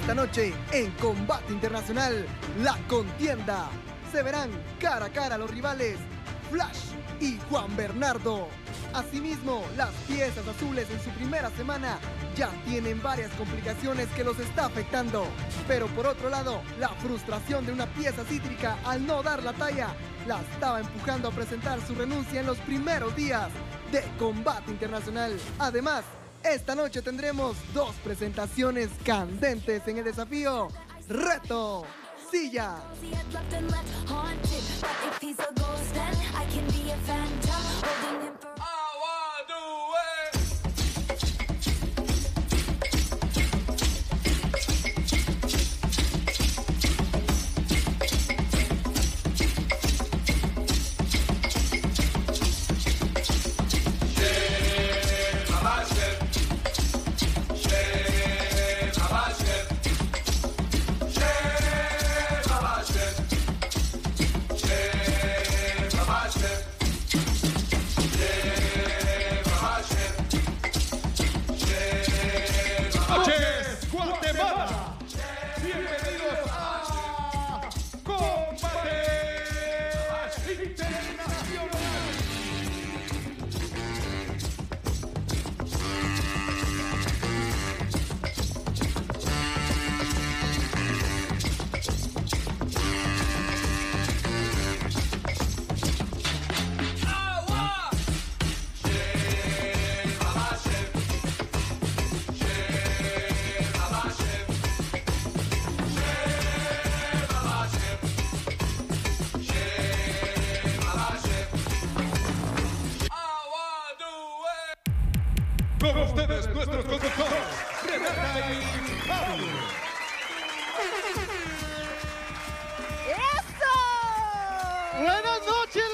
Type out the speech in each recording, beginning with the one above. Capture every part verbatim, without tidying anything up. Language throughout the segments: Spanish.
Esta noche, en Combate Internacional, la contienda. Se verán cara a cara los rivales Flash y Juan Bernardo. Asimismo, las piezas azules en su primera semana ya tienen varias complicaciones que los está afectando. Pero por otro lado, la frustración de una pieza cítrica al no dar la talla la estaba empujando a presentar su renuncia en los primeros días de Combate Internacional. Además, esta noche tendremos dos presentaciones candentes en el desafío Reto Silla. Con ustedes, nuestros conductores, Renata y Pablo. ¡Eso! ¡Buenas noches,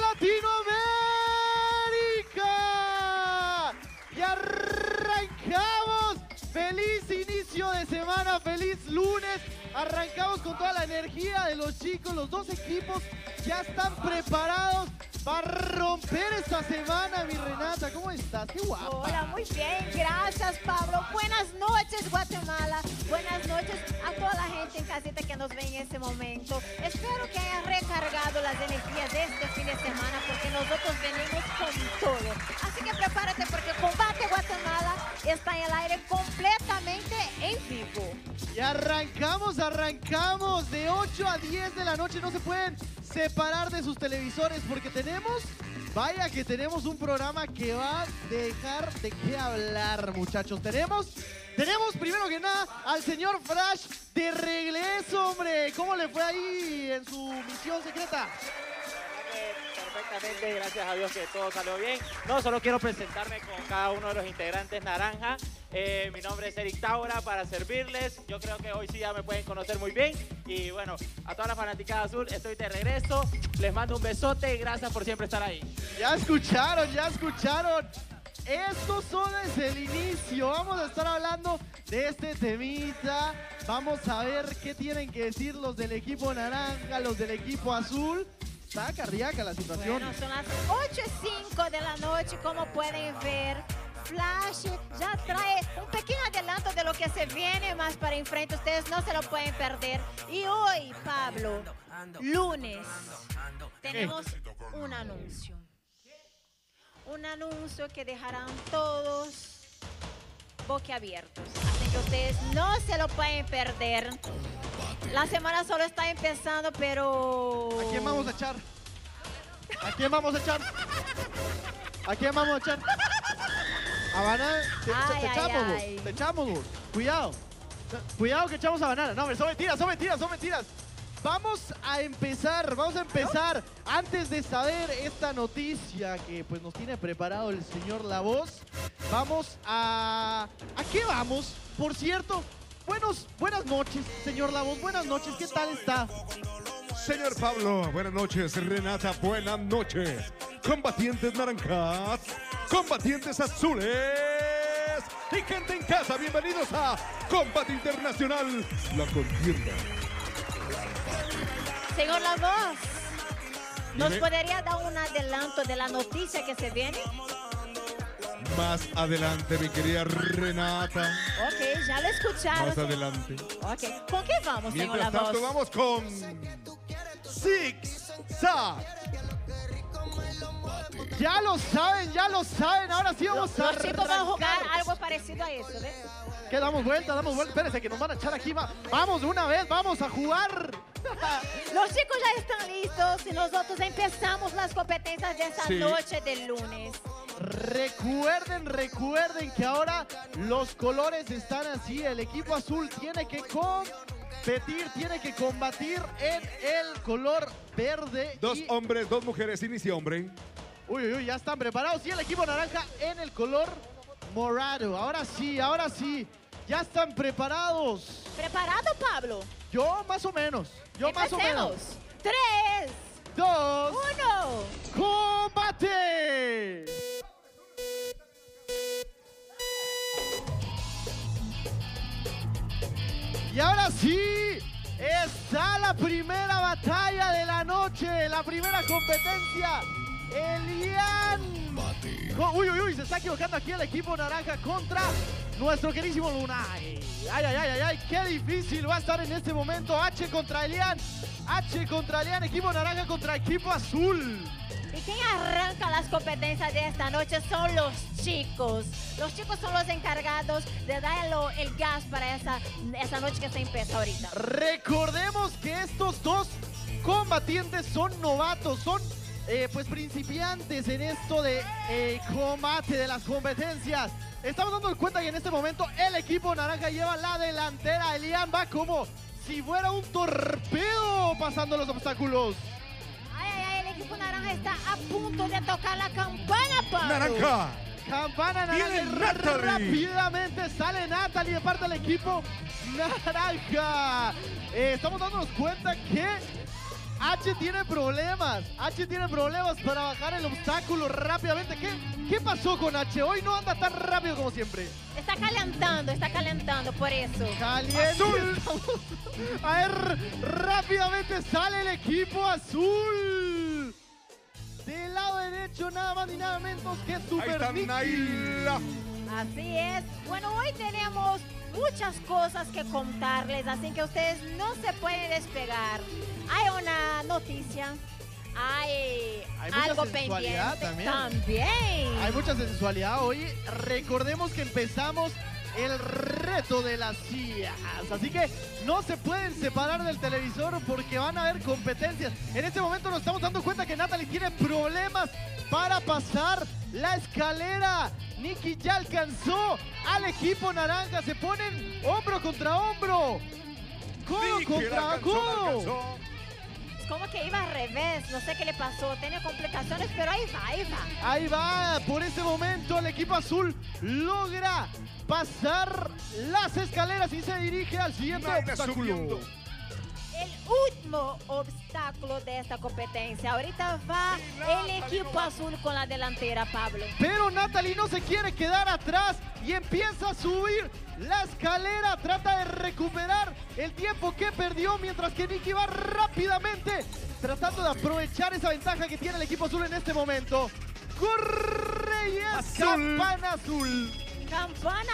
Latinoamérica! Y arrancamos. ¡Feliz inicio de semana! ¡Feliz lunes! Arrancamos con toda la energía de los chicos. Los dos equipos ya están preparados para romper esta semana, mi Renata. ¿Cómo estás? ¡Qué guapa! Hola, muy bien. Gracias, Pablo. Buenas noches, Guatemala. Buenas noches a toda la gente en casita que nos ve en este momento. Espero que hayan recargado las energías de este fin de semana porque nosotros venimos con todo. Así que prepárate porque Combate Guatemala está en el aire completamente en vivo. Y arrancamos, arrancamos de ocho a diez de la noche. No se pueden separar de sus televisores porque tenemos, vaya que tenemos un programa que va a dejar de qué hablar, muchachos. Tenemos, tenemos primero que nada al señor Flash de regreso, hombre. ¿Cómo le fue ahí en su misión secreta? Perfectamente, gracias a Dios que todo salió bien. No, solo quiero presentarme con cada uno de los integrantes naranja. Eh, mi nombre es Eric Taura para servirles. Yo creo que hoy sí ya me pueden conocer muy bien. Y bueno, a toda la fanaticada azul, estoy de regreso. Les mando un besote y gracias por siempre estar ahí. Ya escucharon, ya escucharon. Esto solo es el inicio. Vamos a estar hablando de este temita. Vamos a ver qué tienen que decir los del equipo naranja, los del equipo azul. Está cardíaca la situación. Bueno, son las ocho y cinco de la noche, como pueden ver. Flash ya trae un pequeño adelanto de lo que se viene más para enfrente. Ustedes no se lo pueden perder. Y hoy, Pablo, lunes, tenemos un anuncio. Un anuncio que dejarán todos boquiabiertos. Así que ustedes no se lo pueden perder. La semana solo está empezando, pero... ¿A quién vamos a echar? ¿A quién vamos a echar? ¿A quién vamos a echar? A Banana. Te, Ay, te ay, echamos, vos. ay. Te echamos, vos. Cuidado. Cuidado que echamos a Banana. No, hombre, son mentiras, son mentiras, son mentiras. Vamos a empezar, vamos a empezar. Antes de saber esta noticia que pues nos tiene preparado el señor La Voz, vamos a... ¿A qué vamos? Por cierto, buenos, buenas noches, señor La Voz. Buenas noches, ¿qué tal está? Señor Pablo, buenas noches. Renata, buenas noches. Combatientes naranjas, combatientes azules y gente en casa, bienvenidos a Combate Internacional, la contienda. Señor La Voz, ¿nos Dime. podría dar un adelanto de la noticia que se viene? Más adelante, mi querida Renata. Ok, ya lo escucharon. Más adelante. Ok, ¿con qué vamos, señor Mientras La tanto, Voz? vamos con Six Sack. Ya lo saben, ya lo saben. Ahora sí vamos a Los chicos van a jugar arrancar. algo parecido a eso, ¿ves? Que damos vuelta, damos vuelta. Espérense que nos van a echar aquí. Va- Vamos de una vez, vamos a jugar. Los chicos ya están listos y nosotros empezamos las competencias de esta Sí. noche del lunes. Recuerden, recuerden que ahora los colores están así. El equipo azul tiene que competir, tiene que combatir en el color verde. Dos y- hombres, dos mujeres. Inicia, hombre. Uy, uy, uy, ya están preparados. Y el equipo naranja en el color morado. Ahora sí, ahora sí. Ya están preparados. ¿Preparado, Pablo? Yo más o menos. Yo más o menos. Empecemos. Tres, Dos. uno. ¡Combate! Y ahora sí, está la primera batalla de la noche, la primera competencia. Elian. Co- Uy, uy, uy, se está equivocando aquí el equipo naranja contra nuestro queridísimo Lunay. Ay, ay, ay, ay, ay, qué difícil va a estar en este momento. H contra Elian. H contra Elian, equipo naranja contra equipo azul. Y quien arranca las competencias de esta noche son los chicos. Los chicos son los encargados de darle el gas para esa, esa noche que se empieza ahorita. Recordemos que estos dos combatientes son novatos, son eh, pues principiantes en esto de eh, combate de las competencias. Estamos dando cuenta que en este momento el equipo naranja lleva la delantera. Elian va como si fuera un torpedo pasando los obstáculos. Ay, ay, ay, el equipo naranja está a punto de tocar la campana, Pablo. Naranja. Campana naranja. Viene y Natalie. Rápidamente sale Natalie de parte del equipo naranja. Eh, estamos dándonos cuenta que H tiene problemas. H tiene problemas para bajar el obstáculo rápidamente. ¿Qué, qué pasó con H? Hoy no anda tan rápido como siempre. Está calentando, está calentando, por eso. Caliente. Azul. A ver, rápidamente sale el equipo azul. Del lado derecho, nada más ni nada menos que Ahí Super está Nicky. Naila. Así es. Bueno, hoy tenemos muchas cosas que contarles, así que ustedes no se pueden despegar. Hay una noticia, hay, Hay mucha algo sensualidad pendiente también. también. Hay mucha sensualidad hoy. Recordemos que empezamos el reto de las sillas. Así que no se pueden separar del televisor porque van a haber competencias. En este momento nos estamos dando cuenta que Natalie tiene problemas para pasar la escalera. Nicky ya alcanzó al equipo naranja. Se ponen hombro contra hombro. Codo Nicky, la contra alcanzó, la codo. alcanzó. Es como que iba al revés, no sé qué le pasó, tiene complicaciones, pero ahí va, ahí va. Ahí va, por ese momento el equipo azul logra pasar las escaleras y se dirige al siguiente Naila obstáculo. subiendo. El último obstáculo de esta competencia. Ahorita va el equipo azul con la delantera, Pablo. Pero Natalie no se quiere quedar atrás y empieza a subir la escalera. Trata de recuperar el tiempo que perdió mientras que Nicky va rápidamente tratando de aprovechar esa ventaja que tiene el equipo azul en este momento. Corre y es Azul. campana azul. Campana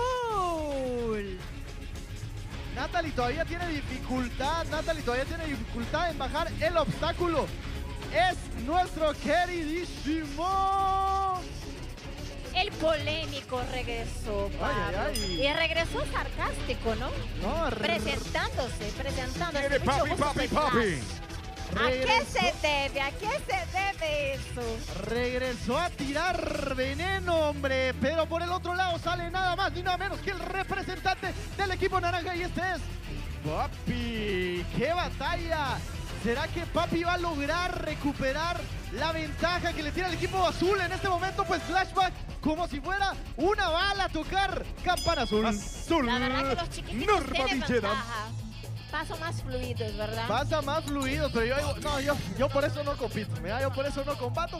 azul. Natalie todavía tiene dificultad, Natalie todavía tiene dificultad en bajar el obstáculo. Es nuestro queridísimo. El polémico regresó, Pablo. ay, ay. Y regresó sarcástico, ¿no? No, re- Presentándose, presentándose. Viene Mucho papi, gusto, papi, soy papi. Flash. ¿A qué regresó- se debe? ¿A qué se debe eso? Regresó a tirar veneno, hombre. Pero por el otro lado sale nada más ni nada menos que el representante del equipo naranja. Y este es Papi. ¡Qué batalla! ¿Será que Papi va a lograr recuperar la ventaja que le tiene el equipo azul en este momento? Pues flashback como si fuera una bala a tocar campana azul. Azul. La verdad que los chiquititos Norma tienen Villeda. ventaja. Paso más fluidos, ¿verdad? Pasa más fluido, pero yo, digo- no, yo, yo por eso no compito, mira, yo por eso no combato.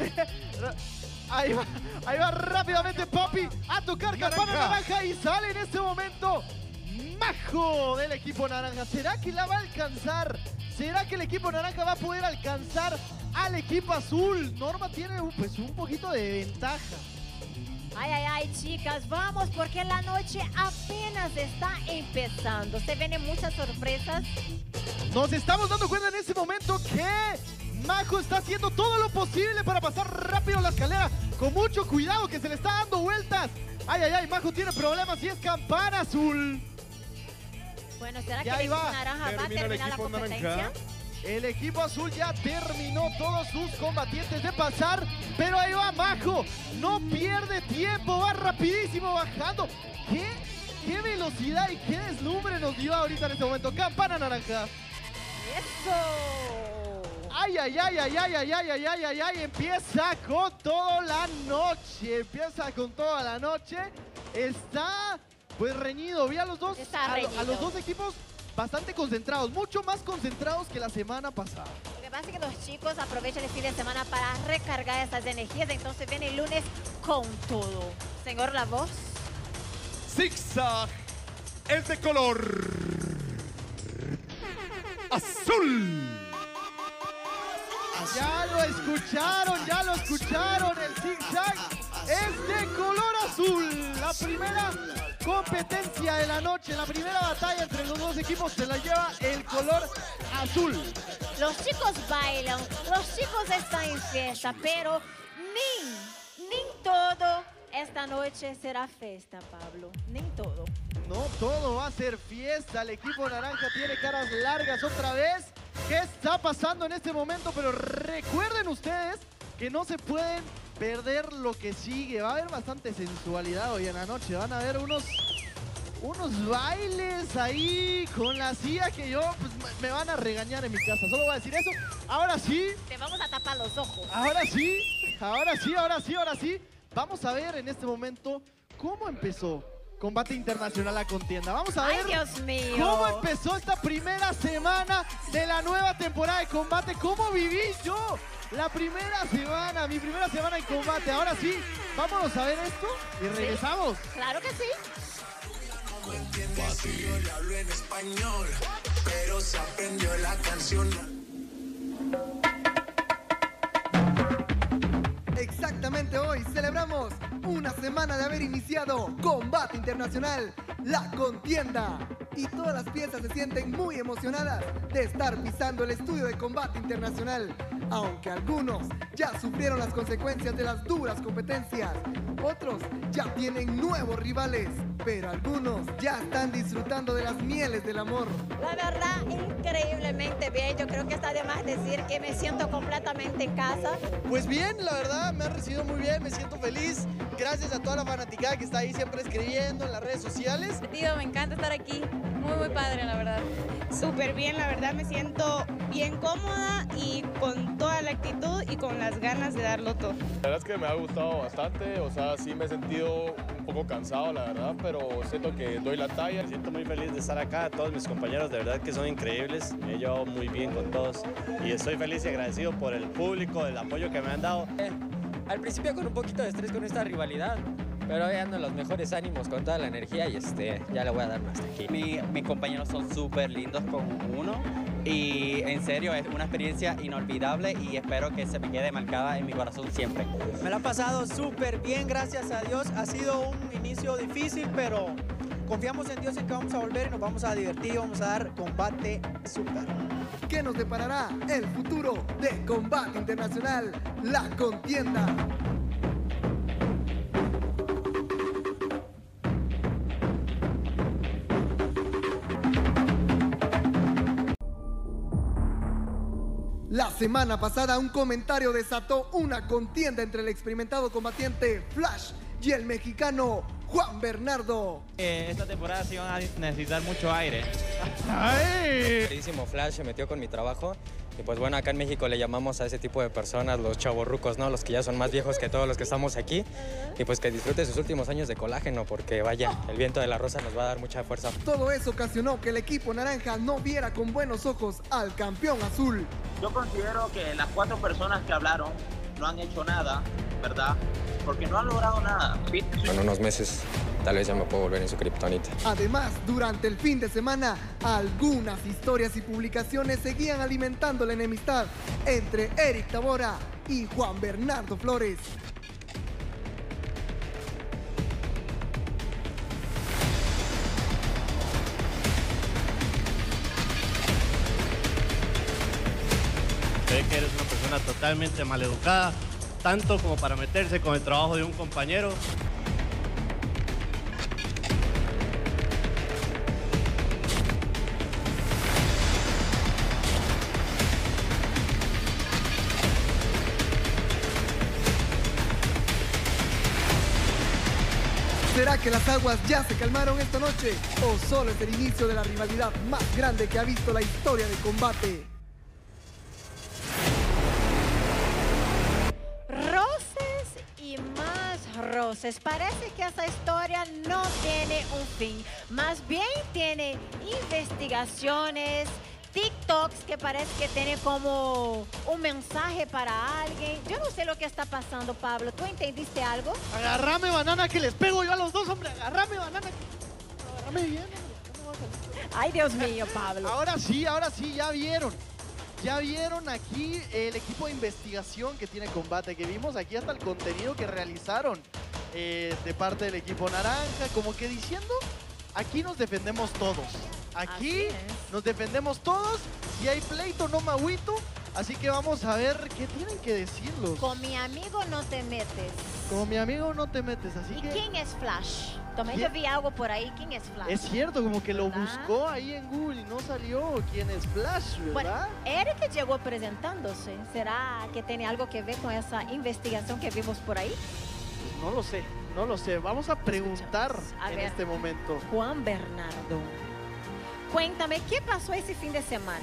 Ahí va, ahí va rápidamente Papi a tocar campana Naranja. naranja y sale en este momento Majo del equipo naranja. ¿Será que la va a alcanzar? ¿Será que el equipo naranja va a poder alcanzar al equipo azul? Norma tiene un- pues un poquito de ventaja. Ay, ay, ay, chicas, vamos porque la noche apenas está empezando. Se vienen muchas sorpresas. Nos estamos dando cuenta en este momento que Majo está haciendo todo lo posible para pasar rápido la escalera. Con mucho cuidado, que se le está dando vueltas. Ay, ay, ay, Majo tiene problemas y es campana azul. Bueno, ¿será Ya que el ahí equipo va. naranja va a Termina el terminar la equipo competencia? naranja. El equipo azul ya terminó todos sus combatientes de pasar, pero ahí va Majo, no pierde tiempo, va rapidísimo bajando. ¿Qué? ¿Qué velocidad y qué deslumbre nos dio ahorita en este momento? Campana naranja. ¡Eso! Ay, ay, ay, ay, ay, ay, ay, ay, ay, ay, ay, empieza con toda la noche, empieza con toda la noche. Está pues reñido, vi a los dos, Está a, lo- a reñido. los dos equipos bastante concentrados, mucho más concentrados que la semana pasada. Lo que pasa es que los chicos aprovechan el fin de semana para recargar esas energías, entonces viene el lunes con todo. Señor La Voz. Zigzag es de color azul. Ya lo escucharon, ya lo escucharon, el zigzag es de color azul. La primera competencia de la noche, la primera batalla entre los dos equipos se la lleva el color azul. Los chicos bailan, los chicos están en fiesta, pero ni, ni todo esta noche será fiesta, Pablo. Ni todo. No todo va a ser fiesta, el equipo naranja tiene caras largas otra vez. ¿Qué está pasando en este momento? Pero recuerden ustedes que no se pueden perder lo que sigue. Va a haber bastante sensualidad hoy en la noche. Van a haber unos, unos bailes ahí con la silla que yo, pues me van a regañar en mi casa. Solo voy a decir eso. Ahora sí, Te vamos a tapar los ojos. ahora sí, ahora sí, ahora sí, ahora sí. Vamos a ver en este momento cómo empezó Combate Internacional la contienda. Vamos a Ay, ver Dios mío. cómo empezó esta primera semana de la nueva temporada de combate. ¿Cómo viví yo la primera semana, mi primera semana en combate? Ahora sí, vámonos a ver esto y regresamos. Claro que sí. No entiende si yo le hablo en español, pero se aprendió la canción. Exactamente hoy celebramos una semana de haber iniciado Combate Internacional, la contienda. Y todas las piezas se sienten muy emocionadas de estar pisando el estudio de Combate Internacional. Aunque algunos ya sufrieron las consecuencias de las duras competencias, otros ya tienen nuevos rivales, pero algunos ya están disfrutando de las mieles del amor. La verdad, increíblemente bien. Yo creo que está de más decir que me siento completamente en casa. Pues bien, la verdad, me han recibido muy bien, me siento feliz. Gracias a toda la fanaticada que está ahí siempre escribiendo en las redes sociales. Tío, me encanta estar aquí. Muy, muy padre, la verdad. Súper bien, la verdad, me siento bien cómoda y con toda la actitud y con las ganas de darlo todo. La verdad es que me ha gustado bastante, o sea, sí me he sentido un poco cansado, la verdad, pero siento que doy la talla. Me siento muy feliz de estar acá, todos mis compañeros de verdad que son increíbles, me he llevado muy bien con todos y estoy feliz y agradecido por el público, el apoyo que me han dado. Al principio con un poquito de estrés con esta rivalidad, pero ya ando en los mejores ánimos con toda la energía y este, ya le voy a dar más aquí. Mi, mis compañeros son súper lindos con uno y en serio es una experiencia inolvidable y espero que se me quede marcada en mi corazón siempre. Me la he pasado súper bien, gracias a Dios. Ha sido un inicio difícil, pero confiamos en Dios en que vamos a volver y nos vamos a divertir, vamos a dar combate súper. ¿Qué nos deparará el futuro de Combate Internacional, la contienda? La semana pasada un comentario desató una contienda entre el experimentado combatiente Flash y el mexicano Juan Bernardo. Eh, esta temporada sí van a necesitar mucho aire. Queridísimo Flash se metió con mi trabajo y pues bueno, acá en México le llamamos a ese tipo de personas los chavorrucos, ¿no? Los que ya son más viejos que todos los que estamos aquí y pues que disfrute sus últimos años de colágeno porque vaya, el viento de la rosa nos va a dar mucha fuerza. Todo eso ocasionó que el equipo naranja no viera con buenos ojos al campeón azul. Yo considero que las cuatro personas que hablaron no han hecho nada, ¿verdad? Porque no han logrado nada. ¿Sí? En unos meses tal vez ya me puedo volver en su kriptonita. Además, durante el fin de semana, algunas historias y publicaciones seguían alimentando la enemistad entre Eric Tabora y Juan Bernardo Flores. totalmente maleducada, tanto como para meterse con el trabajo de un compañero. ¿Será que las aguas ya se calmaron esta noche? ¿O solo es el inicio de la rivalidad más grande que ha visto la historia de combate? Roces y más roces. Parece que esta historia no tiene un fin. Más bien tiene investigaciones, TikToks que parece que tiene como un mensaje para alguien. Yo no sé lo que está pasando, Pablo. ¿Tú entendiste algo? Agarrame, banana, que les pego yo a los dos, hombre. Agarrame, banana. Agarrame bien, hombre. Ay, Dios mío, Pablo. Ahora sí, ahora sí, ya vieron. Ya vieron aquí el equipo de investigación que tiene Combate, que vimos aquí hasta el contenido que realizaron eh, de parte del equipo naranja, como que diciendo, aquí nos defendemos todos. Aquí nos defendemos todos. Si hay pleito, no me agüito. Así que vamos a ver qué tienen que decirlos. Con mi amigo no te metes. Con mi amigo no te metes, así ¿Y que... quién es Flash? También ¿Quién? yo vi algo por ahí. ¿Quién es Flash? Es cierto, como que lo ¿verdad? buscó ahí en Google y no salió quién es Flash, ¿verdad? Bueno, Eric llegó presentándose. ¿Será que tiene algo que ver con esa investigación que vimos por ahí? Pues no lo sé, no lo sé. Vamos a preguntar A en ver. este momento. Juan Bernardo, cuéntame, ¿qué pasó ese fin de semana?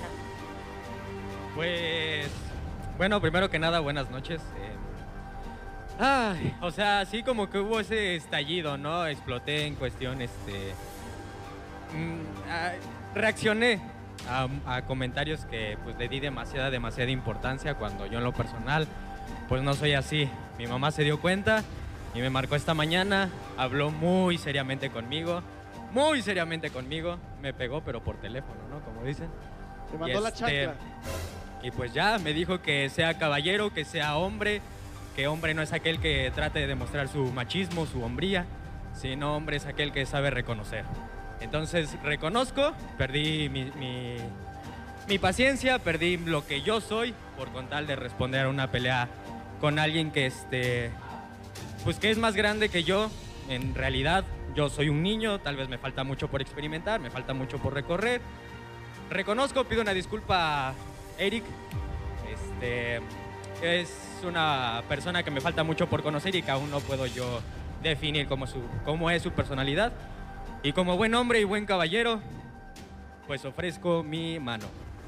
Pues, bueno, primero que nada, buenas noches. Eh, ay, o sea, así como que hubo ese estallido, ¿no? Exploté en cuestión, este... mm, ah, reaccioné a, a comentarios que pues le di demasiada, demasiada importancia cuando yo en lo personal, pues no soy así. Mi mamá se dio cuenta y me marcó esta mañana, habló muy seriamente conmigo, muy seriamente conmigo, me pegó pero por teléfono, ¿no? Como dicen. Te mandó Y la este, chancla. Y pues ya, me dijo que sea caballero, que sea hombre, que hombre no es aquel que trate de demostrar su machismo, su hombría, sino hombre es aquel que sabe reconocer. Entonces reconozco, perdí mi, mi, mi paciencia, perdí lo que yo soy por con tal de responder a una pelea con alguien que, este, pues que es más grande que yo. En realidad yo soy un niño, tal vez me falta mucho por experimentar, me falta mucho por recorrer. Reconozco, pido una disculpa a Eric, este, es una persona que me falta mucho por conocer y que aún no puedo yo definir cómo, su, cómo es su personalidad. Y como buen hombre y buen caballero, pues ofrezco mi mano.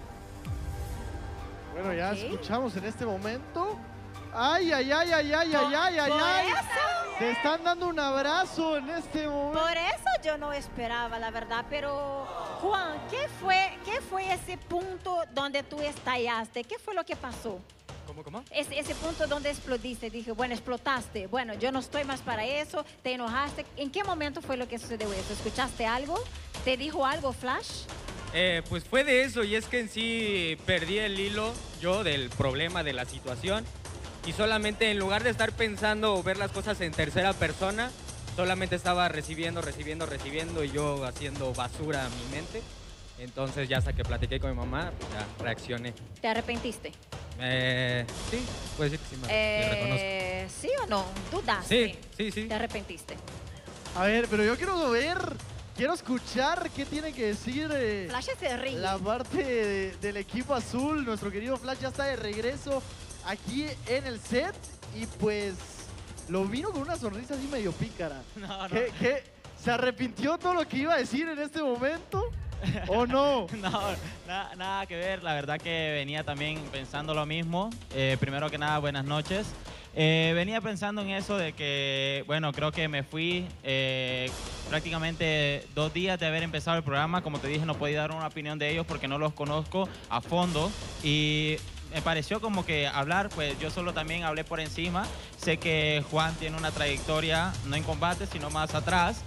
Bueno, ya Ok. escuchamos en este momento. Ay, ay, ay, ay, ay, ay, ay, ay, Por ay. eso- Te están dando un abrazo en este momento. Por eso yo no esperaba, la verdad. Pero, Juan, ¿qué fue, qué fue ese punto donde tú estallaste? ¿Qué fue lo que pasó? ¿Cómo, cómo? Ese, ese punto donde explodiste. Dije, bueno, explotaste. Bueno, yo no estoy más para eso. Te enojaste. ¿En qué momento fue lo que sucedió eso? ¿Escuchaste algo? ¿Te dijo algo, Flash? Eh, pues fue de eso, y es que en sí perdí el hilo yo del problema, de la situación, y solamente en lugar de estar pensando o ver las cosas en tercera persona, solamente estaba recibiendo, recibiendo, recibiendo y yo haciendo basura a mi mente. Entonces ya hasta que platiqué con mi mamá, ya reaccioné. ¿Te arrepentiste? Eh, sí, puede decir que sí, me, me reconozco. Eh, ¿Sí o no? ¿Dudaste? Sí, sí, sí. ¿Te arrepentiste? A ver, pero yo quiero ver, quiero escuchar qué tiene que decir eh, Flash se ríe. la parte de- del equipo azul. Nuestro querido Flash ya está de regreso aquí en el set y pues lo vino con una sonrisa así medio pícara. No, no. ¿Qué, qué? ¿Se arrepintió todo lo que iba a decir en este momento? ¿O no? No, na- nada que ver. La verdad que venía también pensando lo mismo. Eh, primero que nada, buenas noches. Eh, venía pensando en eso de que, bueno, creo que me fui eh, prácticamente dos días de haber empezado el programa. Como te dije, no podía dar una opinión de ellos porque no los conozco a fondo. Y me pareció como que hablar, pues yo solo también hablé por encima. Sé que Juan tiene una trayectoria, no en combate, sino más atrás.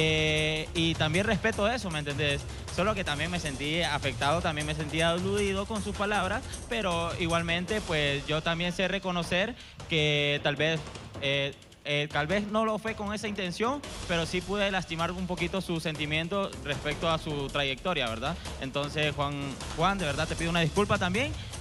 Eh, y también respeto eso, ¿me entendés? Solo que también me sentí afectado, también me sentí aludido con sus palabras, pero igualmente pues yo también sé reconocer que tal vez... eh, eh, tal vez no lo fue con esa intención, pero sí pude lastimar un poquito sus sentimientos respecto a su trayectoria, ¿verdad? Entonces, Juan, Juan, de verdad te pido una disculpa también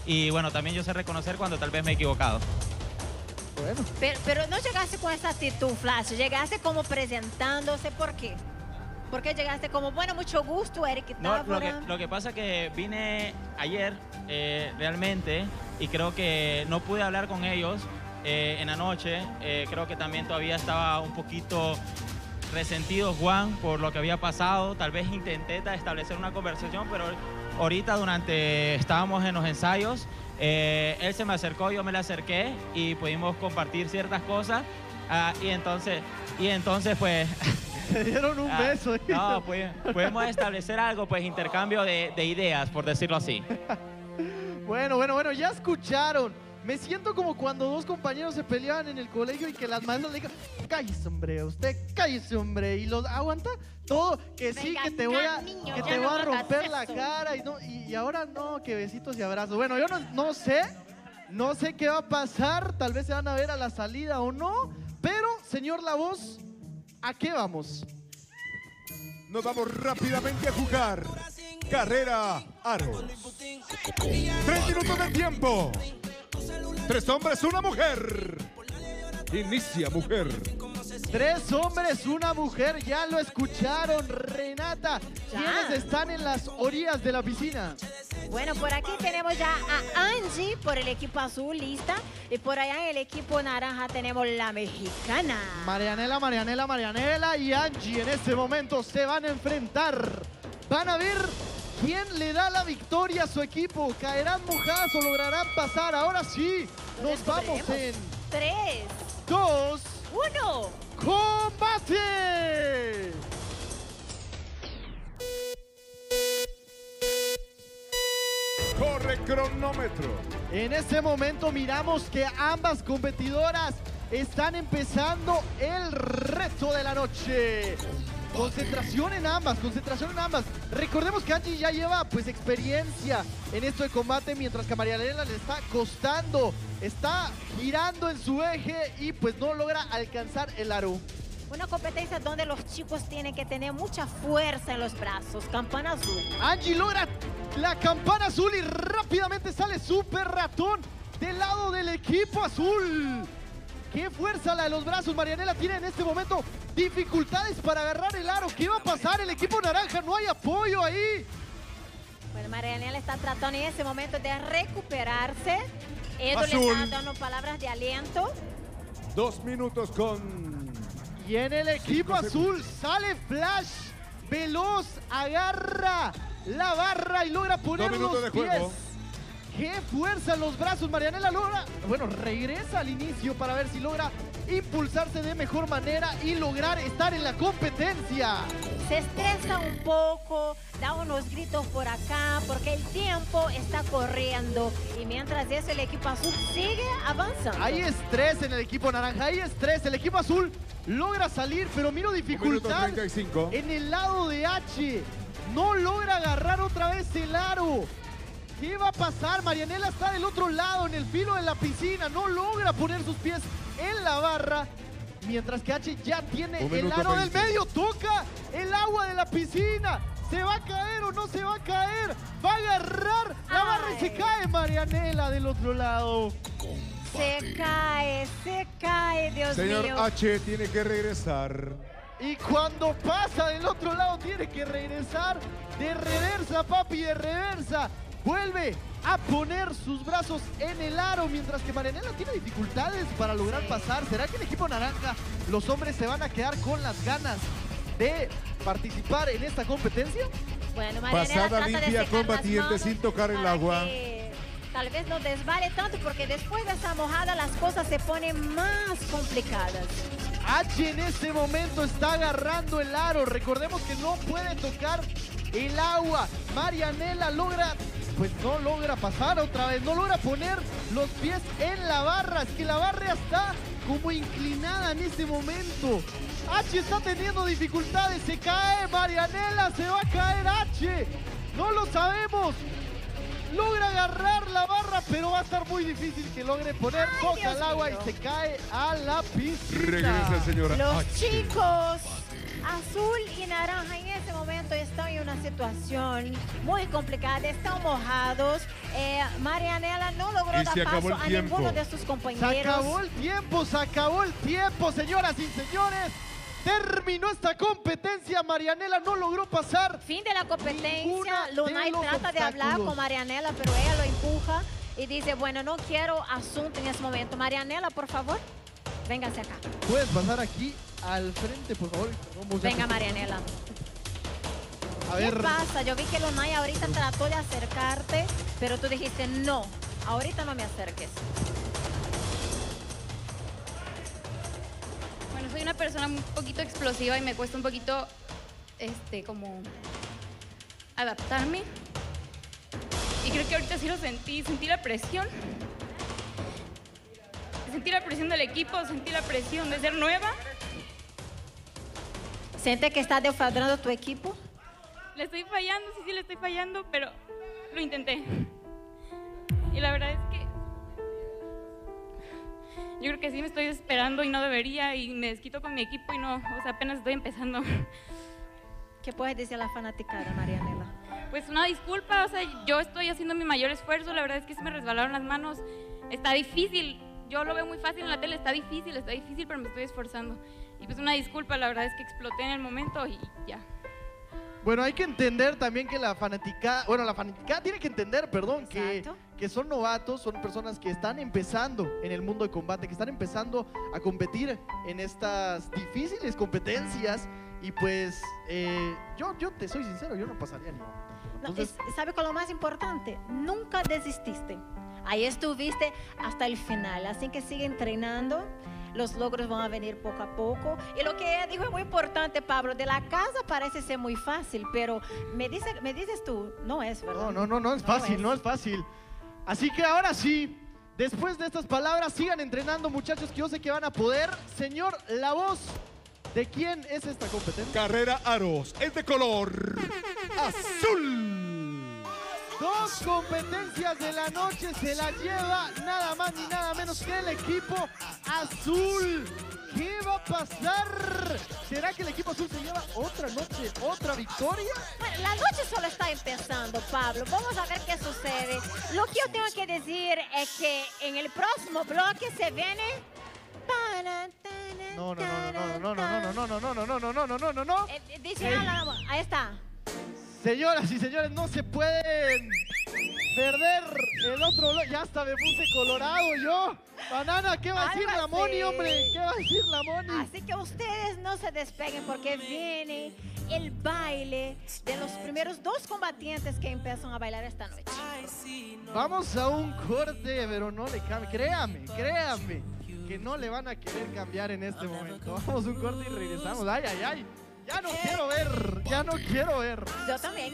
y bueno, también yo sé reconocer cuando tal vez me he equivocado. Bueno. Pero, pero no llegaste con esa actitud, Flash, llegaste como presentándose, ¿por qué? ¿Por qué llegaste como, bueno, mucho gusto, Eric No, lo que, Tábora? lo que pasa es que vine ayer eh, realmente y creo que no pude hablar con ellos eh, en la noche. Eh, creo que también todavía estaba un poquito resentido Juan por lo que había pasado. Tal vez intenté establecer una conversación, pero ahorita durante estábamos en los ensayos, eh, él se me acercó, yo me le acerqué y pudimos compartir ciertas cosas. Ah, y entonces, y entonces pues... Se dieron un ah, beso. No, pues, podemos establecer algo, pues intercambio de, de ideas, por decirlo así. Bueno, bueno, bueno, ya escucharon. Me siento como cuando dos compañeros se peleaban en el colegio y que las maestras le digan, cállese, hombre, usted cállese, hombre. Y los aguanta todo, que sí, Venga, que te voy a, niño, que ya te no voy a hagas romper la eso. cara. Y, no, y, y ahora no, que besitos y abrazos. Bueno, yo no, no sé, no sé qué va a pasar. Tal vez se van a ver a la salida o no. Pero, señor La Voz, ¿a qué vamos? Nos vamos rápidamente a jugar. Carrera Aro. Tres minutos de tiempo. Tres hombres, una mujer. Inicia, mujer. Tres hombres, una mujer, ya lo escucharon, Renata. ¿Quiénes están en las orillas de la piscina? Bueno, por aquí tenemos ya a Angie por el equipo azul, lista. Y por allá en el equipo naranja tenemos la mexicana. Marianela, Marianela, Marianela y Angie en este momento se van a enfrentar. Van a ver quién le da la victoria a su equipo. ¿Caerán mojadas o lograrán pasar? Ahora sí, nos vamos en tres, dos, uno. ¡Combate! Corre cronómetro. En este momento miramos que ambas competidoras están empezando el reto de la noche. Concentración en ambas, concentración en ambas. Recordemos que Angie ya lleva pues experiencia en esto de combate, mientras que a Marianela le está costando. Está girando en su eje y pues no logra alcanzar el aro. Una competencia donde los chicos tienen que tener mucha fuerza en los brazos. Campana azul. Angie logra la campana azul y rápidamente sale Super Ratón del lado del equipo azul. ¡Qué fuerza la de los brazos! Marianela tiene en este momento dificultades para agarrar el aro. ¿Qué va a pasar? El equipo naranja no hay apoyo ahí. Bueno, Marianela está tratando en ese momento de recuperarse. Edu le Azul. está dando palabras de aliento. Dos minutos con... Y en el equipo azul sale Flash. Veloz, agarra la barra y logra poner Dos los minutos de pies. juego. ¡Qué fuerza en los brazos! Marianela logra, bueno, regresa al inicio para ver si logra impulsarse de mejor manera y lograr estar en la competencia. Se estresa un poco, da unos gritos por acá porque el tiempo está corriendo. Y mientras eso el equipo azul sigue avanzando. Hay estrés en el equipo naranja, hay estrés. El equipo azul logra salir, pero miro dificultad treinta y cinco. en el lado de H. No logra agarrar otra vez el aro. ¿Qué va a pasar? Marianela está del otro lado, en el filo de la piscina. No logra poner sus pies en la barra. Mientras que H ya tiene Un el minuto aro del veinte. medio. Toca el agua de la piscina. ¿Se va a caer o no se va a caer? Va a agarrar la barra y se cae Marianela del otro lado. Se cae, se cae, Dios Señor mío. H tiene que regresar. Y cuando pasa del otro lado tiene que regresar de reversa, papi, de reversa. Vuelve a poner sus brazos en el aro, mientras que Marianela tiene dificultades para lograr pasar. ¿Será que el equipo naranja, los hombres se van a quedar con las ganas de participar en esta competencia? Bueno, Marianela Pasada trata de limpia secar las combatiente manos sin tocar el para agua. que tal vez no desvale tanto, porque después de esa mojada las cosas se ponen más complicadas. H en este momento está agarrando el aro. Recordemos que no puede tocar el agua. Marianela logra, pues no logra pasar otra vez. No logra poner los pies en la barra. Es que la barra está como inclinada en este momento. H está teniendo dificultades. Se cae Marianela. Se va a caer H. No lo sabemos. Logra agarrar la barra, pero va a estar muy difícil que logre poner Ay, boca Dios al agua mío. y se cae a la piscina. Regresa, señora Los H. chicos Azul y Naranja en este momento están en una situación muy complicada, están mojados. Eh, Marianela no logró Y dar se acabó paso el a ninguno tiempo. de sus Se compañeros. acabó el tiempo, se acabó el tiempo, señoras y señores. Terminó esta competencia, Marianela no logró pasar. Fin de la competencia, ninguna Lunay de los trata de hablar obstáculos. con Marianela, pero ella lo empuja y dice, bueno, no quiero asunto en este momento. Marianela, por favor, véngase acá. Puedes pasar aquí al frente, por favor. Vamos a- Venga, Marianela. A ¿Qué ver. pasa? Yo vi que Lunay ahorita trató de acercarte, pero tú dijiste, no, ahorita no me acerques. Bueno, soy una persona un poquito explosiva y me cuesta un poquito, este, como adaptarme. Y creo que ahorita sí lo sentí, sentí la presión. Sentí la presión del equipo, sentí la presión de ser nueva. ¿Siente que está defraudando a tu equipo? Le estoy fallando, sí, sí, le estoy fallando, pero lo intenté. Y la verdad es que yo creo que sí me estoy desesperando y no debería, y me desquito con mi equipo y no, o sea, apenas estoy empezando. ¿Qué puedes decir a la fanaticada, Marianela? Pues una disculpa, o sea, yo estoy haciendo mi mayor esfuerzo, la verdad es que se me resbalaron las manos, está difícil, yo lo veo muy fácil en la tele, está difícil, está difícil, pero me estoy esforzando. Y pues una disculpa, la verdad es que exploté en el momento y ya. Bueno, hay que entender también que la fanaticada, bueno, la fanaticada tiene que entender, perdón, que, que son novatos, son personas que están empezando en el mundo de combate, que están empezando a competir en estas difíciles competencias y pues eh, yo, yo te soy sincero, yo no pasaría ni uno. No, Entonces, es- ¿sabe cuál es lo más importante? Nunca desististe. Ahí estuviste hasta el final, así que sigue entrenando. Los logros van a venir poco a poco. Y lo que ella dijo es muy importante, Pablo. De la casa parece ser muy fácil, pero me, dice, me dices tú, no es, ¿verdad? no, no, no, no es fácil, no es fácil. Así que ahora sí, después de estas palabras, sigan entrenando, muchachos, que yo sé que van a poder. Señor, la voz, ¿de quién es esta competencia? Carrera Aros es de color azul. Dos competencias de la noche se la lleva nada más ni nada menos que el equipo azul. ¿Qué va a pasar? ¿Será que el equipo azul se lleva otra noche, otra victoria? Bueno, la noche solo está empezando, Pablo. Vamos a ver qué sucede. Lo que yo tengo que decir es que en el próximo bloque se viene... No, no, no, no, no, no, no, no, no, no, no, no, no, no, no, no, no. Eh, dice, no, la- ahí está. Señoras y señores, no se pueden perder el otro bloque. Ya hasta me puse colorado yo. Banana, ¿qué va a decir Algo la Moni, así. hombre? ¿Qué va a decir la Moni? Así que ustedes no se despeguen porque viene el baile de los primeros dos combatientes que empiezan a bailar esta noche. Vamos a un corte, pero no le cambie. Créame, créame, que no le van a querer cambiar en este momento. Vamos a un corte y regresamos. Ay, ay, ay. Ya no quiero ver, ya no quiero ver. Yo también.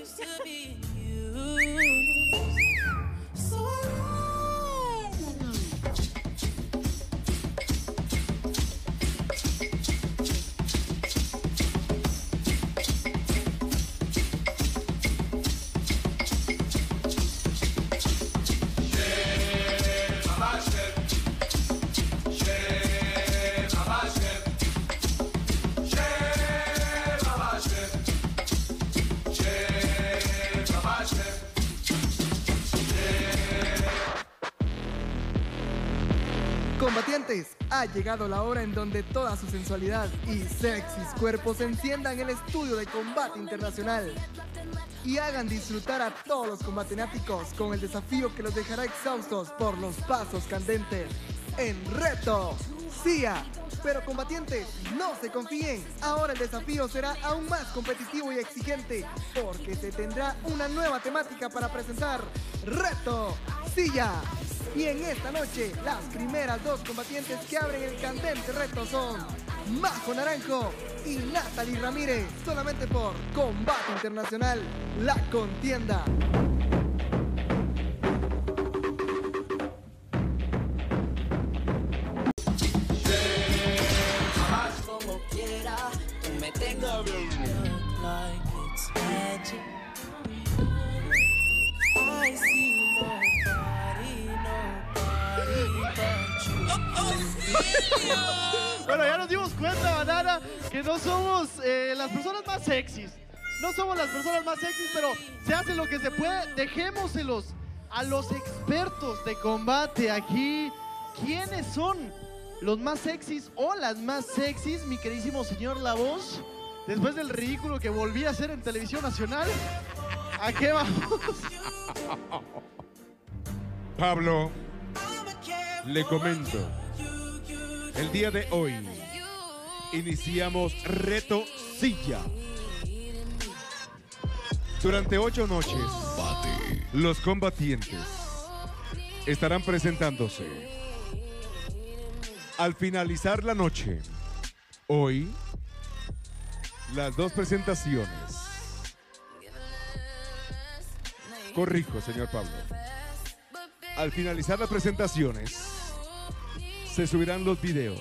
Combatientes, ha llegado la hora en donde toda su sensualidad y sexys cuerpos enciendan el estudio de combate internacional y hagan disfrutar a todos los combatináticos con el desafío que los dejará exhaustos por los pasos candentes. En Reto Sia. Pero combatientes, no se confíen. Ahora el desafío será aún más competitivo y exigente porque se tendrá una nueva temática para presentar. Reto Silla. Y en esta noche, las primeras dos combatientes que abren el candente reto son Majo Naranjo y Natalie Ramírez, solamente por Combate Internacional, La Contienda. Como quiera, tú me tengo like it's magic. I see nobody, nobody but you. Bueno, ya nos dimos cuenta, Banana, que no somos eh, las personas más sexys. No somos las personas más sexys, pero se hace lo que se puede. Dejémoselos a los expertos de combate aquí. ¿Quiénes son los más sexys o las más sexys, mi queridísimo señor La Voz? Después del ridículo que volví a hacer en Televisión Nacional, ¿a qué vamos? Pablo, le comento. El día de hoy iniciamos Reto Silla. Durante ocho noches, los combatientes estarán presentándose. Al finalizar la noche, hoy, las dos presentaciones. Corrijo, señor Pablo. Al finalizar las presentaciones, se subirán los videos.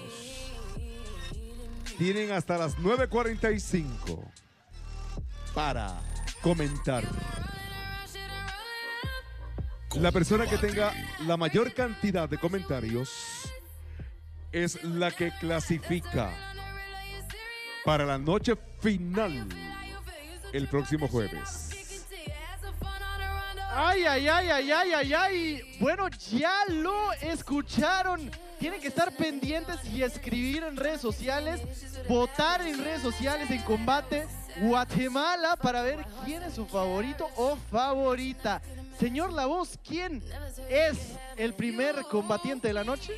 Tienen hasta las nueve cuarenta y cinco para comentar. La persona que tenga la mayor cantidad de comentarios es la que clasifica para la noche final el próximo jueves. Ay, ay, ay, ay, ay, ay, ay. Bueno, ya lo escucharon. Tienen que estar pendientes y escribir en redes sociales, votar en redes sociales en Combate Guatemala para ver quién es su favorito o favorita. Señor La Voz, ¿quién es el primer combatiente de la noche?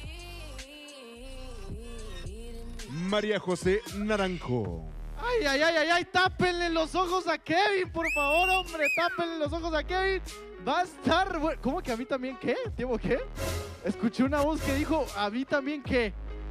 María José Naranjo. Ay, ay, ay, ay, ay, tápenle los ojos a Kevin, por favor, hombre, tápenle los ojos a Kevin. Va a estar bueno. ¿Cómo que a mí también qué? ¿Tiempo qué? Escuché una voz que dijo, a mí también qué.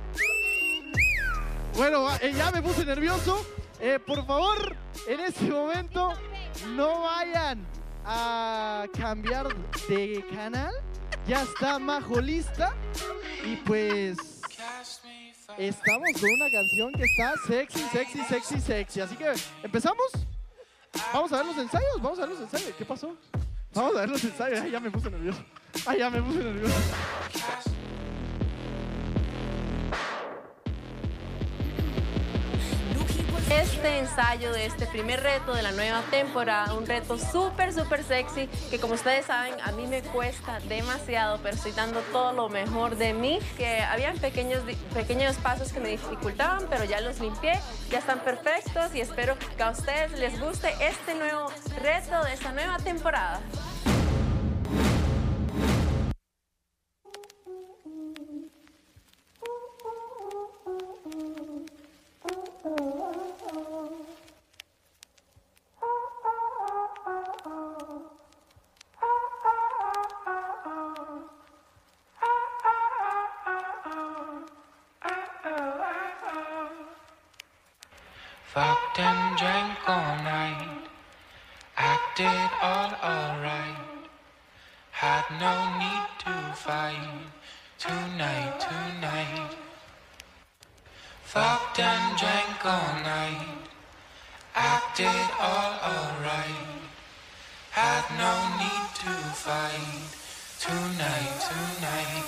Bueno, eh, ya me puse nervioso. Eh, por favor, en este momento, no vayan a cambiar de canal. Ya está Majo lista. Y pues estamos con una canción que está sexy, sexy, sexy, sexy. Así que, ¿empezamos? Vamos a ver los ensayos, vamos a ver los ensayos. ¿Qué pasó? Vamos a ver los ensayos. Ay, ya me puse nervioso. Ay, ya me puse nervioso. Este ensayo de este primer reto de la nueva temporada, un reto súper, súper sexy, que como ustedes saben, a mí me cuesta demasiado, pero estoy dando todo lo mejor de mí, que habían pequeños, pequeños pasos que me dificultaban, pero ya los limpié, ya están perfectos y espero que a ustedes les guste este nuevo reto de esta nueva temporada. Fucked and drank all night, acted all alright, had no need to fight, tonight, tonight. Fucked and drank all night, acted all alright, had no need to fight, tonight, tonight.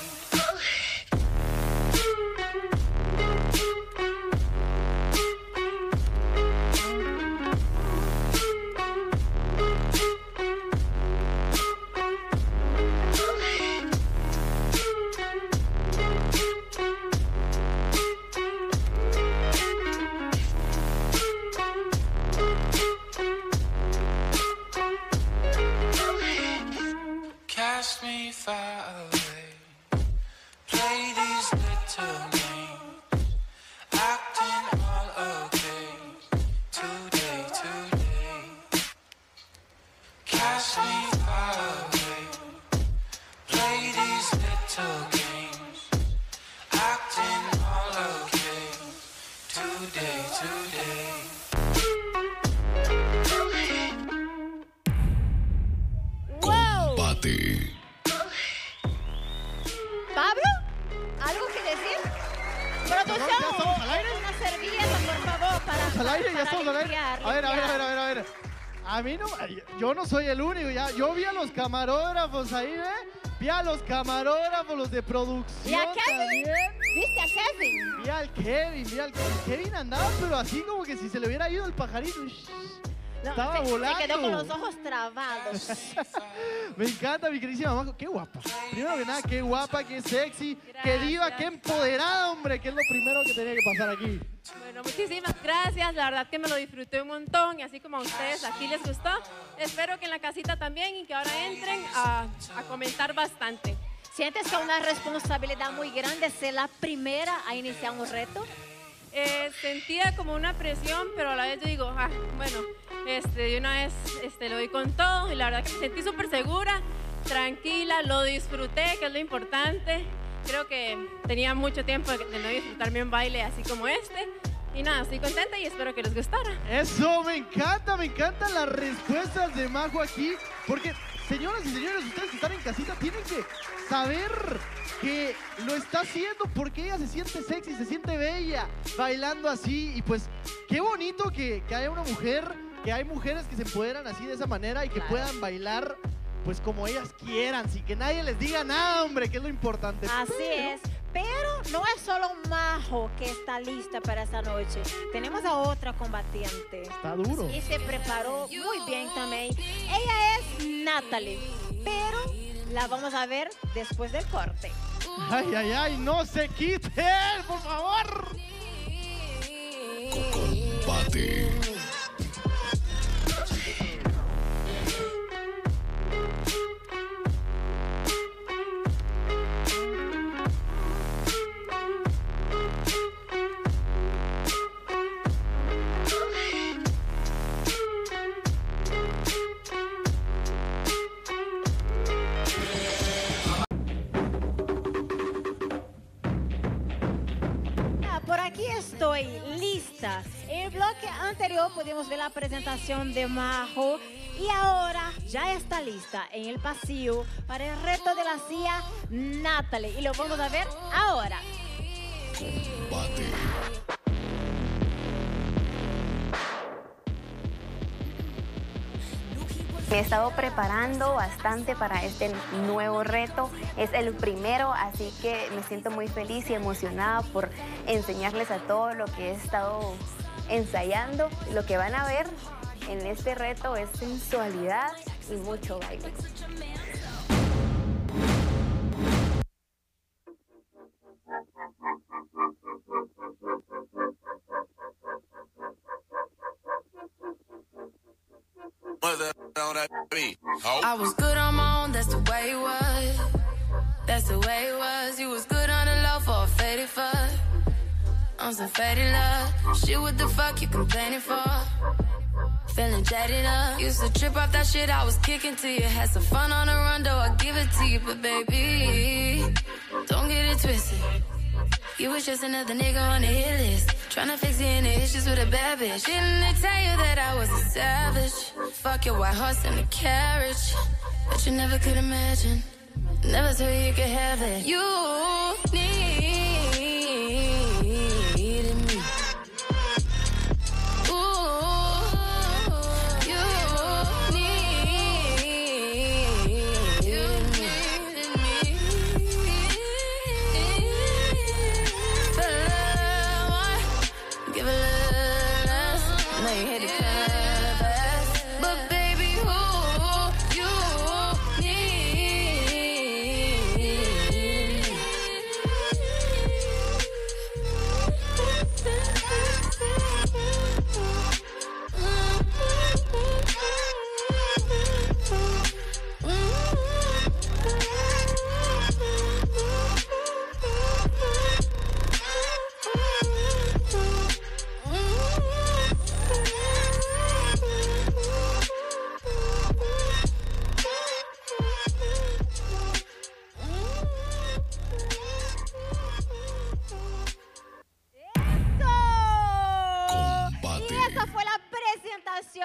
Cast me far away, play these little games, acting all okay, today, today. Cast me far away, play these little games, acting all okay, today, today. Combate. ¿Pablo? ¿Algo que decir? Producción, ¿Ya estamos al aire? una servilleta, por favor, para, ¿Estamos al aire? ¿Ya para estamos al aire? limpiar, A ver, a ver, a limpiar. ver, a ver, a ver. A mí no, yo no soy el único, ya. Yo vi a los camarógrafos ahí, ¿ve? Vi a los camarógrafos, los de producción. ¿Y a Kevin? También. ¿Viste a Kevin? Vi al Kevin, vi al Kevin. Kevin andaba, pero así como que si se le hubiera ido el pajarito. No, Estaba se, volando. se quedó con los ojos trabados. Me encanta, mi queridísima Majo. Qué guapa. Primero que nada, qué guapa, qué sexy, Gracias. qué diva, qué empoderada, hombre. Que es lo primero que tenía que pasar aquí. Bueno, muchísimas gracias. La verdad que me lo disfruté un montón y así como a ustedes aquí les gustó. Espero que en la casita también y que ahora entren a, a comentar bastante. ¿Sientes que es una responsabilidad muy grande ser la primera a iniciar un reto? Eh, sentía como una presión, pero a la vez yo digo, ah, bueno, este, de una vez este, lo doy con todo y la verdad que me sentí súper segura, tranquila, lo disfruté, que es lo importante. Creo que tenía mucho tiempo de, de no disfrutarme un baile así como este. Y nada, estoy contenta y espero que les gustara. Eso, me encanta, me encantan las respuestas de Majo aquí. Porque, señoras y señores, ustedes que están en casita tienen que saber que lo está haciendo porque ella se siente sexy, se siente bella, bailando así. Y pues, qué bonito que, que haya una mujer, que hay mujeres que se empoderan así de esa manera y que Claro. puedan bailar pues como ellas quieran, sin que nadie les diga nada, hombre, que es lo importante. Así es. Pero no es solo Majo que está lista para esta noche. Tenemos a otra combatiente. Está duro. Y se preparó muy bien también. Ella es Natalie, pero la vamos a ver después del corte. Ay, ay, ay, no se quiten, por favor. Combate. Por aquí estoy lista. En el bloque anterior pudimos ver la presentación de Majo y ahora ya está lista en el pasillo para el reto de la C I A Natalie y lo vamos a ver ahora. Combate. Me he estado preparando bastante para este nuevo reto. Es el primero, así que me siento muy feliz y emocionada por enseñarles a todos lo que he estado ensayando. Lo que van a ver en este reto es sensualidad y mucho baile. I was good on my own, that's the way it was. That's the way it was. You was good on the low for a faded fuck. On some faded love. Shit, what the fuck you complaining for? Feeling jaded up. Used to trip off that shit I was kicking to you. Had some fun on the run, though I give it to you. But baby, don't get it twisted. You was just another nigga on the hit list. Tryna fix any issues with a bad bitch. Didn't they tell you that I was a savage? Fuck your white horse and a carriage. But you never could imagine. Never thought you could have it. You needed me. Ooh, you needed me. Give a little less. Now you hit it kinda fast. But baby, who you need?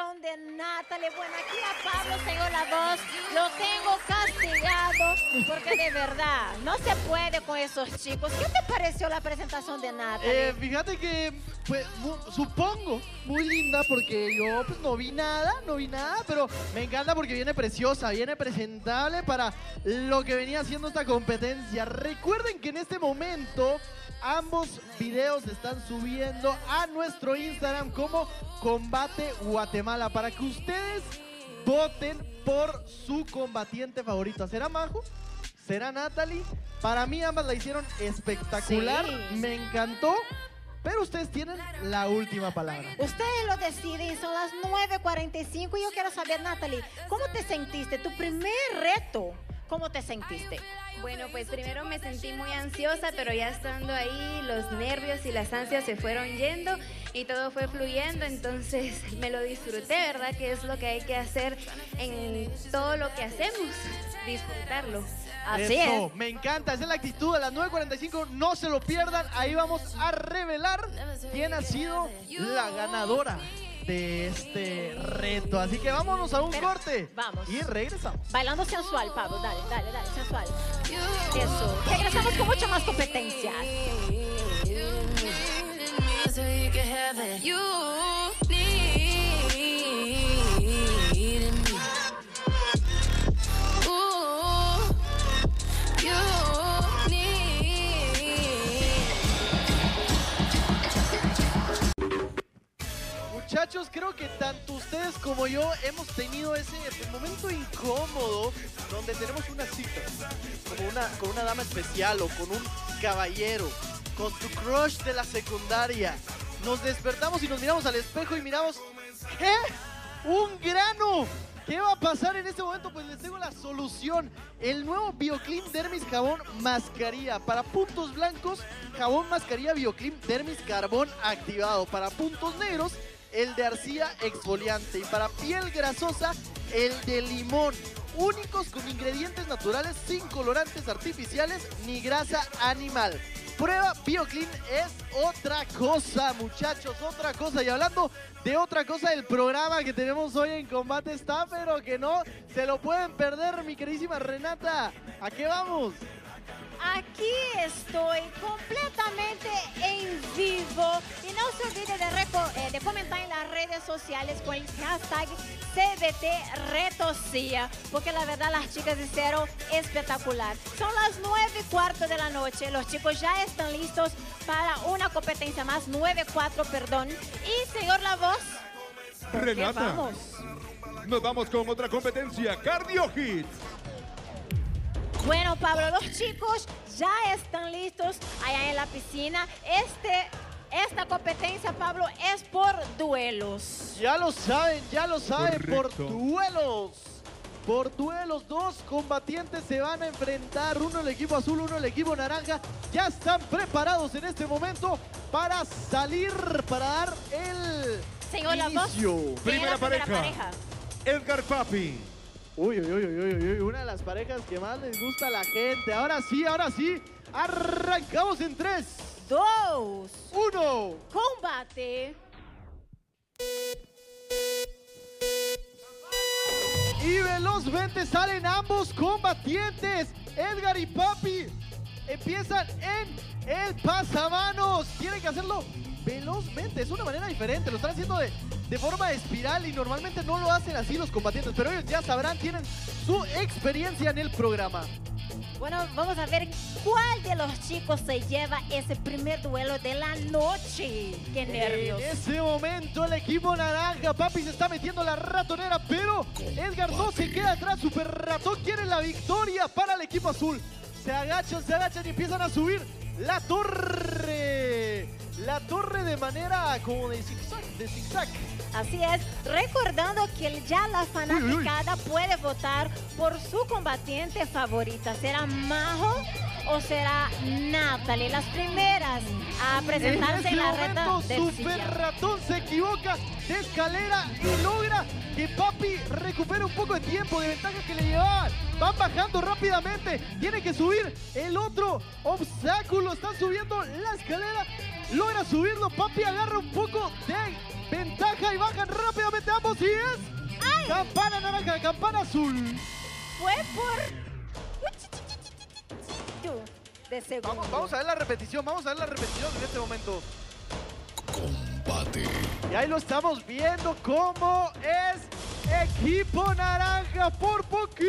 presentación de Natalie. Bueno, aquí a Pablo tengo la voz, lo tengo castigado, porque de verdad, no se puede con esos chicos. ¿Qué te pareció la presentación de Natalie? Eh, fíjate que, pues, mu- supongo, muy linda, porque yo pues no vi nada, no vi nada, pero me encanta porque viene preciosa, viene presentable para lo que venía haciendo esta competencia. Recuerden que en este momento ambos videos se están subiendo a nuestro Instagram como Combate Guatemala para que ustedes voten por su combatiente favorito. ¿Será Majo? ¿Será Natalie? Para mí ambas la hicieron espectacular, Sí. me encantó, pero ustedes tienen la última palabra. Ustedes lo deciden, son las nueve cuarenta y cinco y yo quiero saber, Natalie, ¿cómo te sentiste? Tu primer reto, ¿cómo te sentiste? Bueno, pues primero me sentí muy ansiosa, pero ya estando ahí, los nervios y las ansias se fueron yendo y todo fue fluyendo, entonces me lo disfruté, ¿verdad? Que es lo que hay que hacer en todo lo que hacemos, disfrutarlo. Así Eso, es. me encanta, esa es la actitud. A las nueve cuarenta y cinco, no se lo pierdan. Ahí vamos a revelar quién ha sido la ganadora de este reto. Así que vámonos a un Pero, corte. vamos. Y regresamos. Bailando sensual, Pablo, dale, dale, dale, sensual. Eso, regresamos con mucho más competencias. So you can have it. You need me. Ooh, you need. Muchachos, creo que tanto ustedes como yo hemos tenido ese momento incómodo donde tenemos una cita como una, con una dama especial o con un caballero, con tu crush de la secundaria. Nos despertamos y nos miramos al espejo y miramos, ¿qué? ¡Un grano! ¿Qué va a pasar en este momento? Pues les tengo la solución. El nuevo BioClean Dermis Jabón Mascarilla. Para puntos blancos, jabón mascarilla BioClean Dermis Carbón activado. Para puntos negros, el de arcilla exfoliante. Y para piel grasosa, el de limón. Únicos con ingredientes naturales sin colorantes artificiales ni grasa animal. Prueba BioClean, es otra cosa, muchachos, otra cosa. Y hablando de otra cosa, el programa que tenemos hoy en Combate está, pero que no se lo pueden perder, mi queridísima Renata. ¿A qué vamos? Aquí estoy completamente en vivo y no se olvide de, reco- eh, de comentar en las redes sociales con el hashtag C B T Retosía, porque la verdad las chicas hicieron espectacular. Son las nueve y cuarto de la noche, los chicos ya están listos para una competencia más, nueve cuatro, perdón. Y señor La Voz, ¿por qué Renata, vamos? nos vamos con otra competencia, Cardio Hit. Bueno, Pablo, los chicos ya están listos allá en la piscina. Este, esta competencia, Pablo, es por duelos. Ya lo saben, ya lo saben, por Correcto. duelos. Por duelos, dos combatientes se van a enfrentar, uno el equipo azul, uno el equipo naranja. Ya están preparados en este momento para salir, para dar el Señor La Voz, inicio. ¿quién es Primera la primera pareja. pareja? Edgar Papi. Uy, uy, uy, uy, uy, uy, una de las parejas que más les gusta a la gente. Ahora sí, ahora sí, arrancamos en tres, Dos. uno. Combate. Y velozmente salen ambos combatientes. Edgar y Papi empiezan en el pasamanos. Tienen que hacerlo velozmente. Es una manera diferente. Lo están haciendo de, de forma espiral y normalmente no lo hacen así los combatientes. Pero ellos ya sabrán, tienen su experiencia en el programa. Bueno, vamos a ver cuál de los chicos se lleva ese primer duelo de la noche. ¡Qué nervios! En ese momento el equipo naranja, Papi se está metiendo la ratonera, pero Edgar no se queda atrás. Super Ratón quiere la victoria para el equipo azul. Se agachan, se agachan y empiezan a subir la torre. La torre de manera como de zigzag, de zigzag. Así es, recordando que ya la fanaticada puede votar por su combatiente favorita. ¿Será Majo o será Natalie? Las primeras a presentarse en, en la ese reta momento, del Super silla. Ratón se equivoca de escalera y logra que Papi recupere un poco de tiempo de ventaja que le llevaban. Van bajando rápidamente. Tiene que subir el otro obstáculo. Están subiendo la escalera. Logra subirlo. Papi agarra un poco de ventaja y bajan rápidamente ambos. así es. ¡Ay! Campana naranja, campana azul. Fue por... de segundo. Vamos, vamos a ver la repetición, vamos a ver la repetición en este momento. Combate. Y ahí lo estamos viendo cómo es equipo naranja por poquito.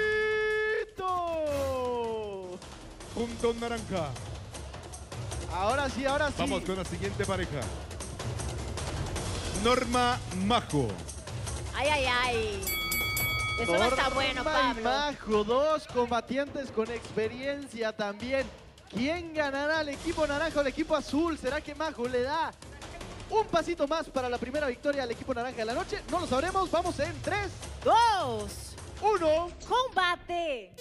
Punto naranja. Ahora sí, ahora sí. Vamos con la siguiente pareja. Norma Majo. Ay, ay, ay. Eso no está bueno, Norma y Pablo. Majo, dos combatientes con experiencia también. ¿Quién ganará, el equipo naranja o el equipo azul? ¿Será que Majo le da un pasito más para la primera victoria al equipo naranja de la noche? No lo sabremos. Vamos en tres, dos, uno. ¡Combate!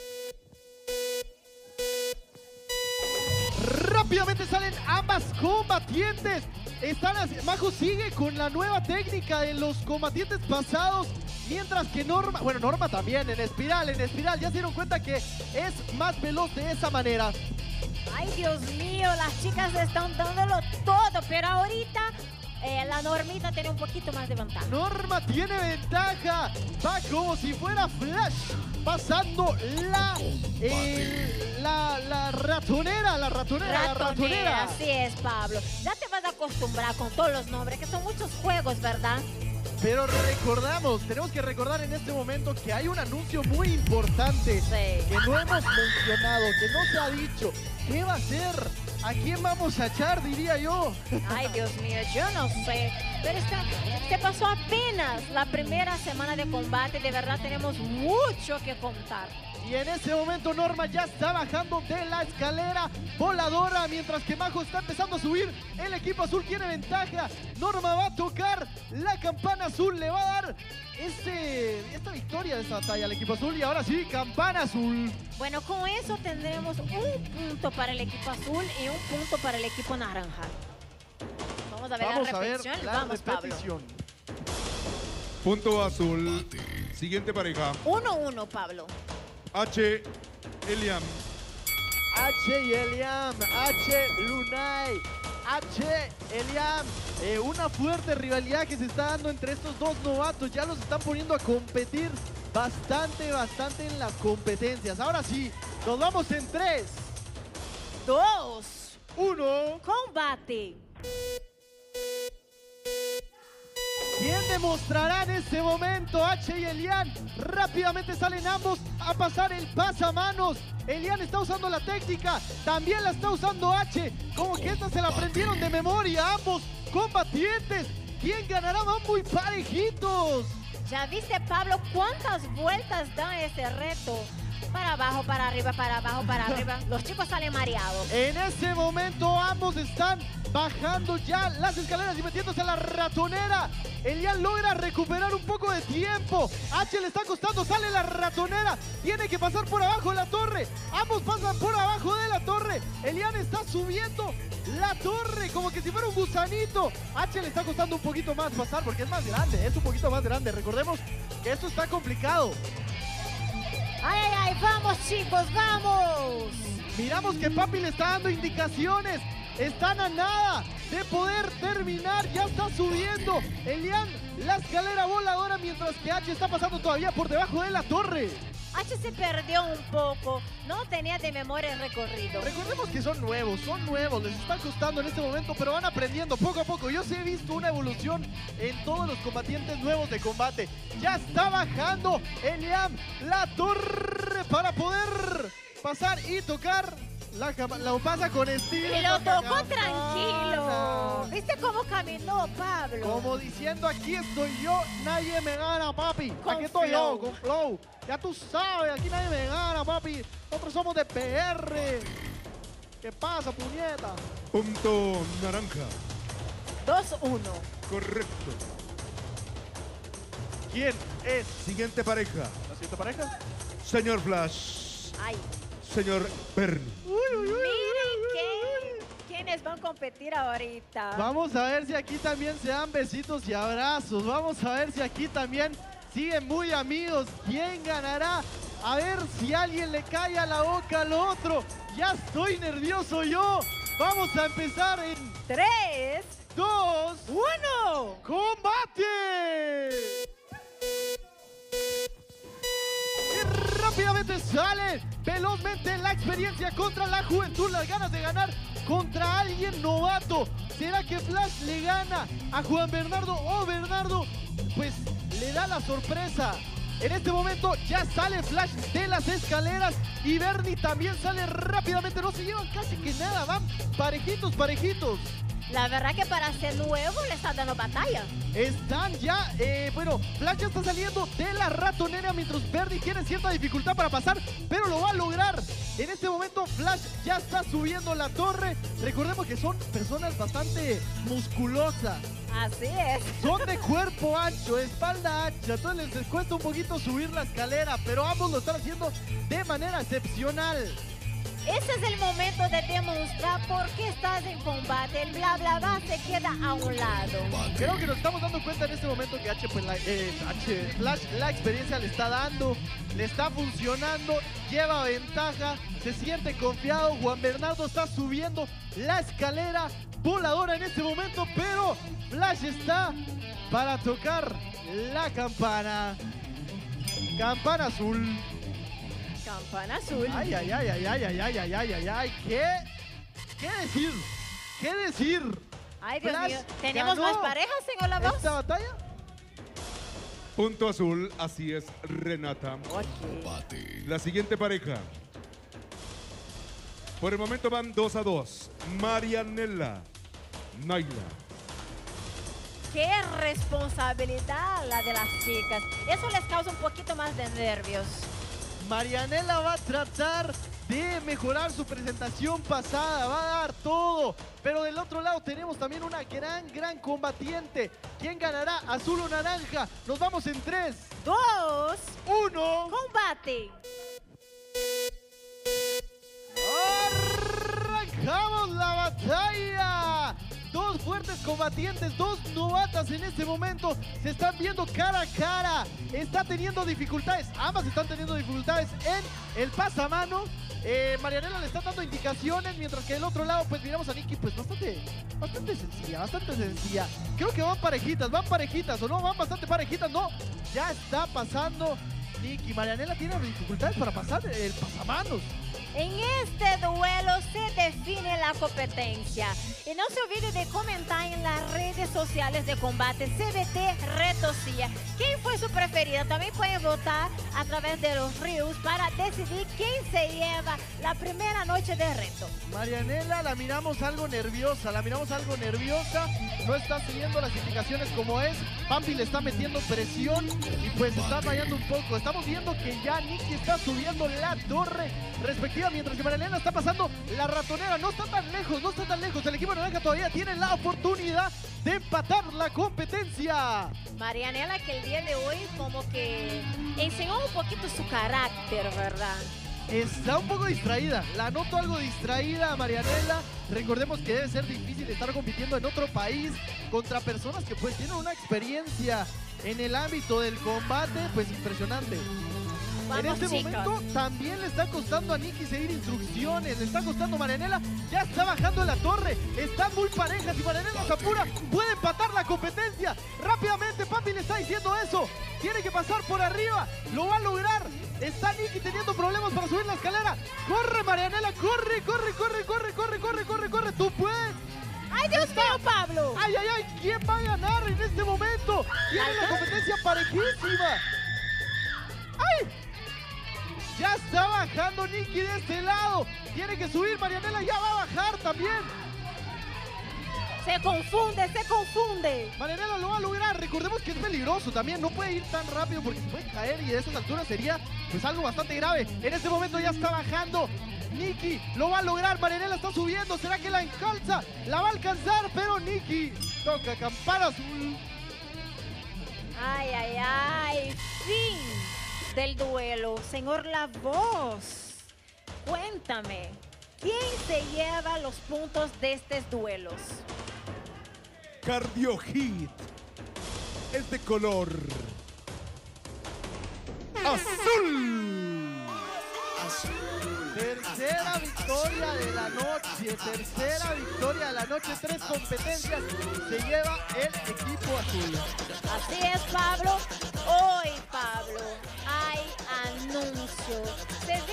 Rápidamente salen ambas combatientes. Están así- Majo sigue con la nueva técnica de los combatientes pasados. Mientras que Norma, bueno, Norma también en espiral, en espiral. Ya se dieron cuenta que es más veloz de esa manera. Ay, Dios mío, las chicas están dándolo todo, pero ahorita eh, la Normita tiene un poquito más de ventaja. Norma tiene ventaja. Va como si fuera Flash. Pasando la, eh, la, la ratonera, la ratonera, la ratonera. Así es, Pablo. Ya te vas a acostumbrar con todos los nombres, que son muchos juegos, ¿verdad? Pero recordamos, tenemos que recordar en este momento que hay un anuncio muy importante que no hemos mencionado, que no se ha dicho. ¿Qué va a ser? ¿A quién vamos a echar, diría yo? Ay, Dios mío, yo no sé. Pero está, se pasó apenas la primera semana de combate. De verdad tenemos mucho que contar. Y en ese momento Norma ya está bajando de la escalera voladora, mientras que Majo está empezando a subir. El equipo azul tiene ventaja. Norma va a tocar la campana azul, le va a dar este, esta victoria de esta batalla al equipo azul. Y ahora sí, campana azul. Bueno, con eso tendremos un punto para el equipo azul y un punto para el equipo naranja. Vamos a ver Vamos la a ver repetición. la Vamos, repetición. Punto azul. Siguiente pareja. uno uno, Pablo. H. Eliam. H y Eliam, H Lunay, H Eliam. Eh, una fuerte rivalidad que se está dando entre estos dos novatos. Ya los están poniendo a competir bastante, bastante en las competencias. Ahora sí, nos vamos en tres, dos, uno. Combate. ¿Quién demostrará en este momento? H y Elian. Rápidamente salen ambos a pasar el pasamanos. Elian está usando la técnica. También la está usando H. Como que esta se la aprendieron de memoria ambos combatientes. ¿Quién ganará? Van muy parejitos. ¿Ya viste, Pablo, cuántas vueltas da ese reto? Para abajo, para arriba, para abajo, para arriba. Los chicos salen mareados. En este momento ambos están bajando ya las escaleras y metiéndose a la ratonera. Elian logra recuperar un poco de tiempo. H le está costando, sale la ratonera. Tiene que pasar por abajo de la torre. Ambos pasan por abajo de la torre. Elian está subiendo la torre como que si fuera un gusanito. H le está costando un poquito más pasar porque es más grande, es un poquito más grande. Recordemos que esto está complicado. ¡Ay, ay, ay! ¡Vamos, chicos, vamos! Miramos que Papi le está dando indicaciones. Están a nada de poder terminar. Ya está subiendo Elian la escalera voladora, mientras que H está pasando todavía por debajo de la torre. H se perdió un poco. No tenía de memoria el recorrido. Recordemos que son nuevos, son nuevos. Les está costando en este momento, pero van aprendiendo poco a poco. Yo sí he visto una evolución en todos los combatientes nuevos de combate. Ya está bajando Elian la torre para poder pasar y tocar. La, la pasa con estilo. Y lo tocó campana. tranquilo. ¿Viste cómo caminó, Pablo? Como diciendo, aquí estoy yo, nadie me gana, papi. Con aquí estoy flow. yo, con flow. Ya tú sabes, aquí nadie me gana, papi. Nosotros somos de P R. ¿Qué pasa, puñeta? Punto naranja. dos uno. Correcto. ¿Quién es? Siguiente pareja. ¿La siguiente pareja? Señor Flash. Ay. Señor Bernie. Miren que, quiénes van a competir ahorita. Vamos a ver si aquí también se dan besitos y abrazos. Vamos a ver si aquí también siguen muy amigos. ¿Quién ganará? A ver si alguien le cae a la boca al otro. Ya estoy nervioso yo. Vamos a empezar en tres, dos, uno. ¡Combate! sale velozmente la experiencia contra la juventud, las ganas de ganar contra alguien novato. ¿Será que Flash le gana a Juan Bernardo o Bernardo pues le da la sorpresa? En este momento ya sale Flash de las escaleras y Bernie también sale rápidamente. No se llevan casi que nada, van parejitos, parejitos. La verdad que para ser nuevo le está dando batalla. Están ya, eh, bueno, Flash ya está saliendo de la ratonera mientras Bernie tiene cierta dificultad para pasar, pero lo va a lograr. En este momento Flash ya está subiendo la torre. Recordemos que son personas bastante musculosas. Así es. Son de cuerpo ancho, espalda ancha, entonces les cuesta un poquito subir la escalera, pero ambos lo están haciendo de manera excepcional. Ese es el momento de demostrar por qué estás en combate. El bla bla bla se queda a un lado. Creo que nos estamos dando cuenta en este momento que H, pues, la, eh, H, Flash la experiencia le está dando, le está funcionando, lleva ventaja, se siente confiado. Juan Bernardo está subiendo la escalera voladora en este momento, pero Flash está para tocar la campana. Campana azul. Campana azul. Ay, ay, ay, ay, ay, ay, ay, ay, ay, ay, ay. ¿Qué? ¿Qué decir? ¿Qué decir? Ay, Dios Flash mío. ¿Tenemos ganó más parejas en Hola Voz? ¿Esta batalla? Punto azul, así es, Renata. Okay. La siguiente pareja. Por el momento van dos a dos. Marianela, Naila. Qué responsabilidad la de las chicas. Eso les causa un poquito más de nervios. Marianela va a tratar de mejorar su presentación pasada, va a dar todo. Pero del otro lado tenemos también una gran, gran combatiente. ¿Quién ganará? ¿Azul o naranja? Nos vamos en tres, dos, uno. ¡Combate! ¡Arrancamos la batalla! Dos fuertes combatientes, dos novatas en este momento se están viendo cara a cara. Está teniendo dificultades, ambas están teniendo dificultades en el pasamano. Eh, Marianela le está dando indicaciones, mientras que del otro lado pues miramos a Nikki pues bastante, bastante sencilla, bastante sencilla. Creo que van parejitas, van parejitas o no, van bastante parejitas, no. Ya está pasando Nikki. Marianela tiene dificultades para pasar el pasamanos. En este duelo se define la competencia. Y no se olvide de comentar en las redes sociales de combate C B T Retosía quién fue su preferida. También pueden votar a través de los reels para decidir quién se lleva la primera noche de reto. Marianela la miramos algo nerviosa, la miramos algo nerviosa. No está siguiendo las indicaciones como es. Pampi le está metiendo presión y pues está fallando un poco. Estamos viendo que ya Nikki está subiendo la torre respectiva, mientras que Marianela está pasando la ratonera. No está tan lejos, no está tan lejos. El equipo naranja todavía tiene la oportunidad de empatar la competencia. Marianela que el día de hoy como que enseñó un poquito su carácter, ¿verdad? Está un poco distraída, la noto algo distraída Marianela. Recordemos que debe ser difícil estar compitiendo en otro país contra personas que pues tienen una experiencia en el ámbito del combate pues impresionante. Vamos, en este chicos. momento también le está costando a Nikki seguir instrucciones, le está costando a Marianela, ya está bajando la torre, están muy parejas y Marianela se apura, puede empatar la competencia. Rápidamente Papi le está diciendo eso, tiene que pasar por arriba, lo va a lograr. Está Nikki teniendo problemas para subir la escalera. Corre Marianela, corre, corre, corre, corre, corre, corre, corre, corre, tú puedes. ¡Ay, Dios mío, Pablo! ¡Ay, ay, ay! ¿Quién va a ganar en este momento? Tiene la competencia parejísima. ¡Ay! Ya está bajando Nikki de este lado. Tiene que subir, Marianela ya va a bajar también. Se confunde, se confunde. Marianela lo va a lograr. Recordemos que es peligroso también. No puede ir tan rápido porque se puede caer y de esas alturas sería pues algo bastante grave. En este momento ya está bajando. Nikki lo va a lograr. Marianela está subiendo. ¿Será que la alcanza? La va a alcanzar, pero Nikki toca campana azul. Ay, ay, ay. Fin del duelo. Señor La Voz, cuéntame, ¿quién se lleva los puntos de estos duelos? Cardio Hit es de color azul. Tercera victoria de la noche, tercera victoria de la noche, tres competencias se lleva el equipo azul. Así es, Pablo. Hoy, Pablo, hay anuncio. Se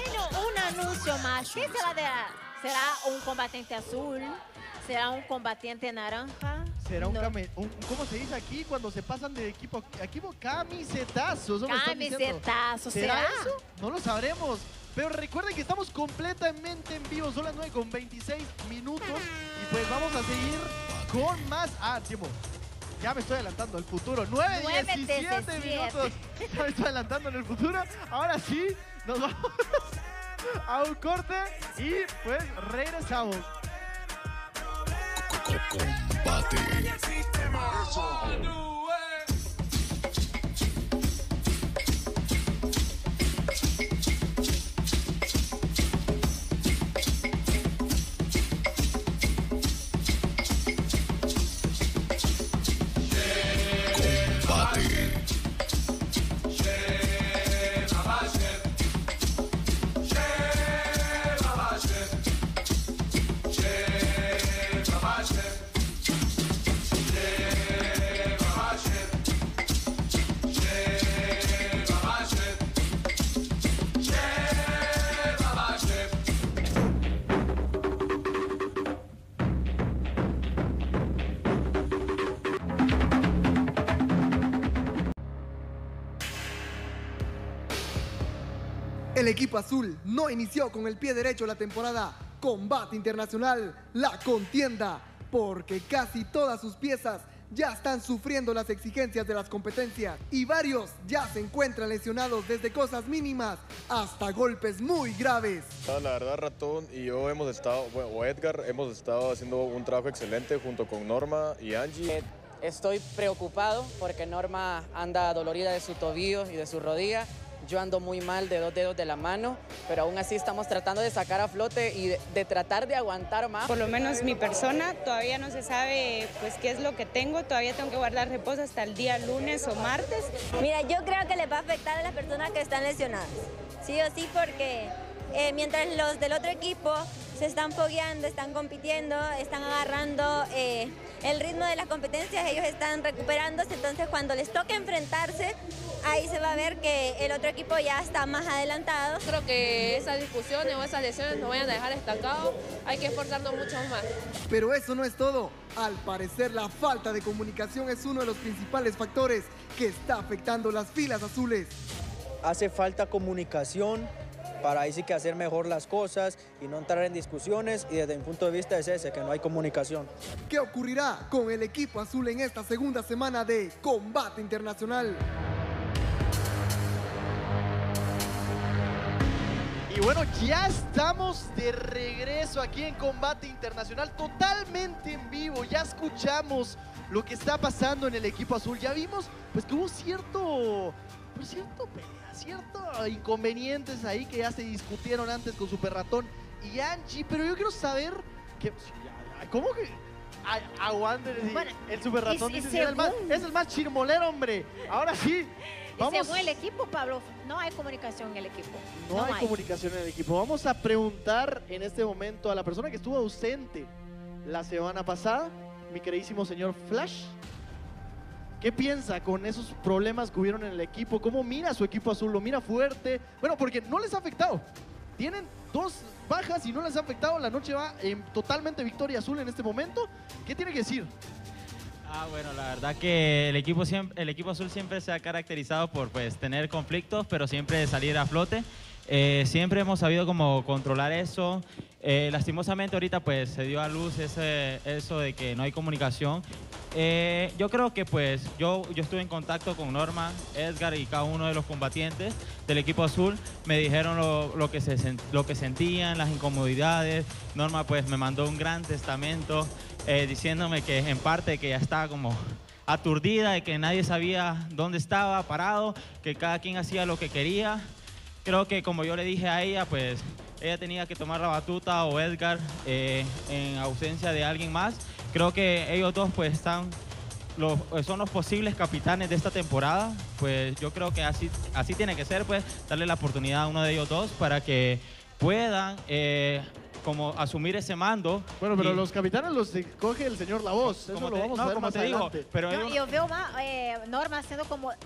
¿Qué será de, será un combatiente azul? ¿Será un combatiente naranja? Será un, No. came- un- ¿cómo se dice aquí cuando se pasan de equipo a equipo? Camisetazo. eso me están diciendo. Camisetazo, ¿Será ¿será? eso? No lo sabremos. Pero recuerden que estamos completamente en vivo. Son las nueve con veintiséis minutos. Y pues vamos a seguir con más. Ah, tiempo. Ya me estoy adelantando al futuro. nueve diecisiete diecisiete. minutos. Ya me estoy adelantando en el futuro. Ahora sí, nos vamos a un corte y pues regresamos. Combate. El equipo azul no inició con el pie derecho la temporada Combate Internacional, la contienda, porque casi todas sus piezas ya están sufriendo las exigencias de las competencias y varios ya se encuentran lesionados desde cosas mínimas hasta golpes muy graves. La verdad, Ratón y yo hemos estado, bueno, o Edgar, hemos estado haciendo un trabajo excelente junto con Norma y Angie. Estoy preocupado porque Norma anda dolorida de su tobillo y de su rodilla. Yo ando muy mal de dos dedos de la mano, pero aún así estamos tratando de sacar a flote y de, de tratar de aguantar más. Por lo menos mi persona, todavía no se sabe pues qué es lo que tengo, todavía tengo que guardar reposo hasta el día lunes o martes. Mira, yo creo que les va a afectar a las personas que están lesionadas, sí o sí, porque eh, mientras los del otro equipo se están fogueando, están compitiendo, están agarrando eh, el ritmo de las competencias, ellos están recuperándose, entonces cuando les toque enfrentarse, ahí se va a ver que el otro equipo ya está más adelantado. Creo que esas discusiones o esas lesiones nos vayan a dejar estancados, hay que esforzarnos mucho más. Pero eso no es todo. Al parecer la falta de comunicación es uno de los principales factores que está afectando las filas azules. Hace falta comunicación para ahí sí que hacer mejor las cosas y no entrar en discusiones, y desde mi punto de vista es ese, que no hay comunicación. ¿Qué ocurrirá con el equipo azul en esta segunda semana de Combate Internacional? Y bueno, ya estamos de regreso aquí en Combate Internacional, totalmente en vivo. Ya escuchamos lo que está pasando en el equipo azul. Ya vimos pues que hubo cierto, pues, cierto pelea, ciertos inconvenientes ahí que ya se discutieron antes con Super Ratón y Angie. Pero yo quiero saber que, ¿cómo que? Ay, aguante, Bueno, el Super Ratón y- y dice, "Sí, es el más, según- es el más chirmolero, hombre". Ahora sí, Y vamos. según el equipo, Pablo, no hay comunicación en el equipo. No, hay, comunicación en el equipo. Vamos a preguntar en este momento a la persona que estuvo ausente la semana pasada, mi queridísimo señor Flash. ¿Qué piensa con esos problemas que hubieron en el equipo? ¿Cómo mira su equipo azul? ¿Lo mira fuerte? Bueno, porque no les ha afectado. Tienen dos bajas y no les ha afectado. La noche va en totalmente victoria azul en este momento. ¿Qué tiene que decir? Ah, bueno, la verdad que el equipo, siempre, el equipo azul siempre se ha caracterizado por pues, tener conflictos, pero siempre salir a flote. Eh, siempre hemos sabido cómo controlar eso. Eh, lastimosamente ahorita pues se dio a luz ese, eso de que no hay comunicación. Eh, yo creo que pues yo, yo estuve en contacto con Norma, Edgar y cada uno de los combatientes del equipo azul. Me dijeron lo, lo, que, se, sen- lo que sentían, las incomodidades. Norma pues me mandó un gran testamento eh, diciéndome que en parte que ya estaba como aturdida, de que nadie sabía dónde estaba parado, que cada quien hacía lo que quería. Creo que como yo le dije a ella, pues ella tenía que tomar la batuta, o Edgar eh, en ausencia de alguien más. Creo que ellos dos pues están, los, son los posibles capitanes de esta temporada. Pues yo creo que así, así tiene que ser, pues darle la oportunidad a uno de ellos dos para que puedan eh, como asumir ese mando. Bueno, pero Y- los capitanes los escoge el señor La Voz. Eso Como lo te- vamos no, a ver como más te digo, adelante. pero No, ellos- yo veo más, eh, Norma haciendo como... eh,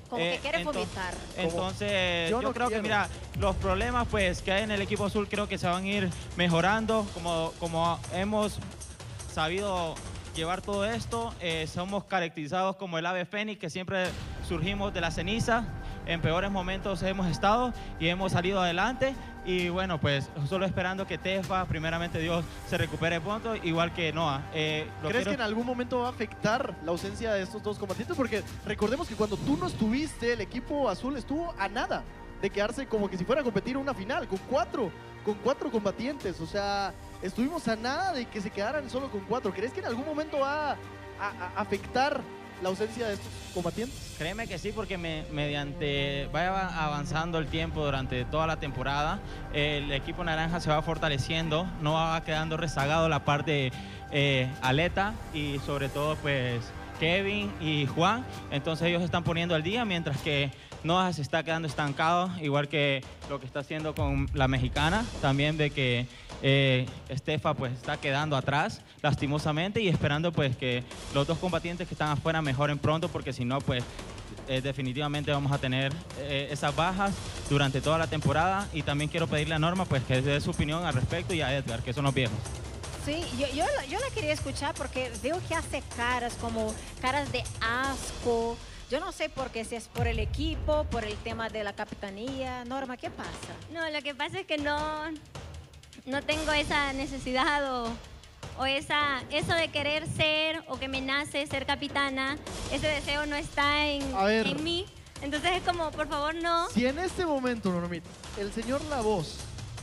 Como Eh, que quiere ento- vomitar. Entonces, Yo yo, no creo quiero. que, mira, los problemas pues que hay en el equipo azul creo que se van a ir mejorando. Como, como hemos sabido llevar todo esto, eh, somos caracterizados como el ave fénix, que siempre surgimos de la ceniza. En peores momentos hemos estado y hemos salido adelante. Y bueno, pues solo esperando que Tefa, primeramente Dios, se recupere pronto, igual que Noah. Eh, lo ¿Crees quiero- que en algún momento va a afectar la ausencia de estos dos combatientes? Porque recordemos que cuando tú no estuviste, el equipo azul estuvo a nada de quedarse como que si fuera a competir una final, con cuatro, con cuatro combatientes. O sea, estuvimos a nada de que se quedaran solo con cuatro. ¿Crees que en algún momento va a, a- a afectar la ausencia de estos combatientes? Créeme que sí, porque me- mediante vaya avanzando el tiempo durante toda la temporada, el equipo naranja se va fortaleciendo, no va quedando rezagado la parte eh, aleta y sobre todo pues Kevin y Juan. Entonces ellos están poniendo al día, mientras que Noah se está quedando estancado, igual que lo que está haciendo con la mexicana, también de que eh, Estefa pues está quedando atrás lastimosamente y esperando pues que los dos combatientes que están afuera mejoren pronto, porque si no pues eh, definitivamente vamos a tener eh, esas bajas durante toda la temporada. Y también quiero pedirle a Norma pues que dé su opinión al respecto, y a Edgar, que son los viejos. Sí, yo, yo, la- yo la quería escuchar porque veo que hace caras como caras de asco. Yo no sé por qué, si es por el equipo, por el tema de la capitanía. Norma, ¿qué pasa? No, lo que pasa es que no, no tengo esa necesidad o, o esa, eso de querer ser o que me nace ser capitana. Ese deseo no está en, A ver. en mí. Entonces es como, por favor, no. Si en este momento, Normita, el señor La Voz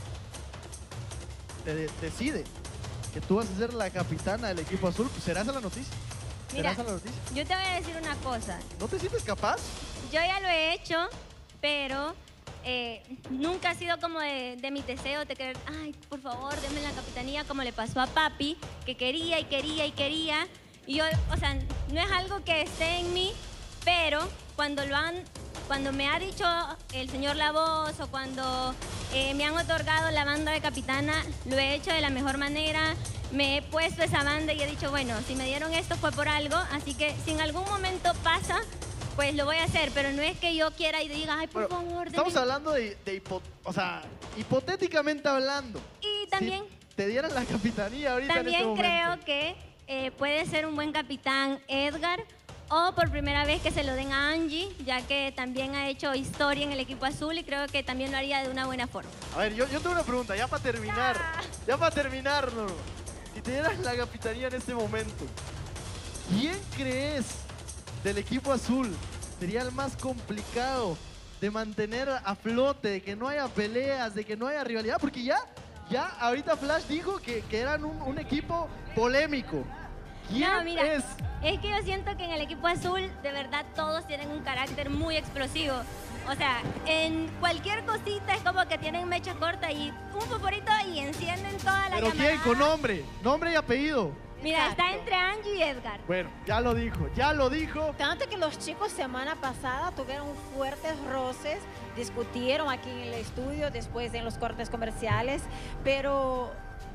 te de- decide que tú vas a ser la capitana del equipo azul, pues serás a la noticia. Mira, Serás a la noticia. yo te voy a decir una cosa. ¿No te sientes capaz? Yo ya lo he hecho, pero eh, nunca ha sido como de, de mi deseo de querer, ay, por favor, denme la capitanía, como le pasó a papi, que quería y quería y quería. Y yo, o sea, no es algo que esté en mí, pero cuando lo han, cuando me ha dicho el señor La Voz o cuando eh, me han otorgado la banda de capitana, lo he hecho de la mejor manera. Me he puesto esa banda y he dicho, bueno, si me dieron esto fue por algo, así que si en algún momento pasa, pues lo voy a hacer, pero no es que yo quiera y diga, ay, por favor, Estamos denme-". hablando de, de hipo- o sea, hipotéticamente hablando. Y también, Si te dieran la capitanía ahorita en también este momento. creo que eh, puede ser un buen capitán Edgar, o por primera vez que se lo den a Angie, ya que también ha hecho historia en el equipo azul y creo que también lo haría de una buena forma. A ver, yo, yo tengo una pregunta, ya para terminar. Ya para terminar, Norma. Si te dieran la capitanía en este momento, ¿quién crees del equipo azul sería el más complicado de mantener a flote, de que no haya peleas, de que no haya rivalidad? Porque ya, ya ahorita Flash dijo que, que eran un, un equipo polémico. ¿Quién No, mira, es? es que yo siento que en el equipo azul de verdad todos tienen un carácter muy explosivo. O sea, en cualquier cosita es como que tienen mecha corta y un favorito y encienden toda la ¿Pero quién? llamarada. Con nombre, nombre y apellido. Mira, está entre Angie y Edgar. Bueno, ya lo dijo, ya lo dijo. Tanto que los chicos semana pasada tuvieron fuertes roces, discutieron aquí en el estudio, después en los cortes comerciales, pero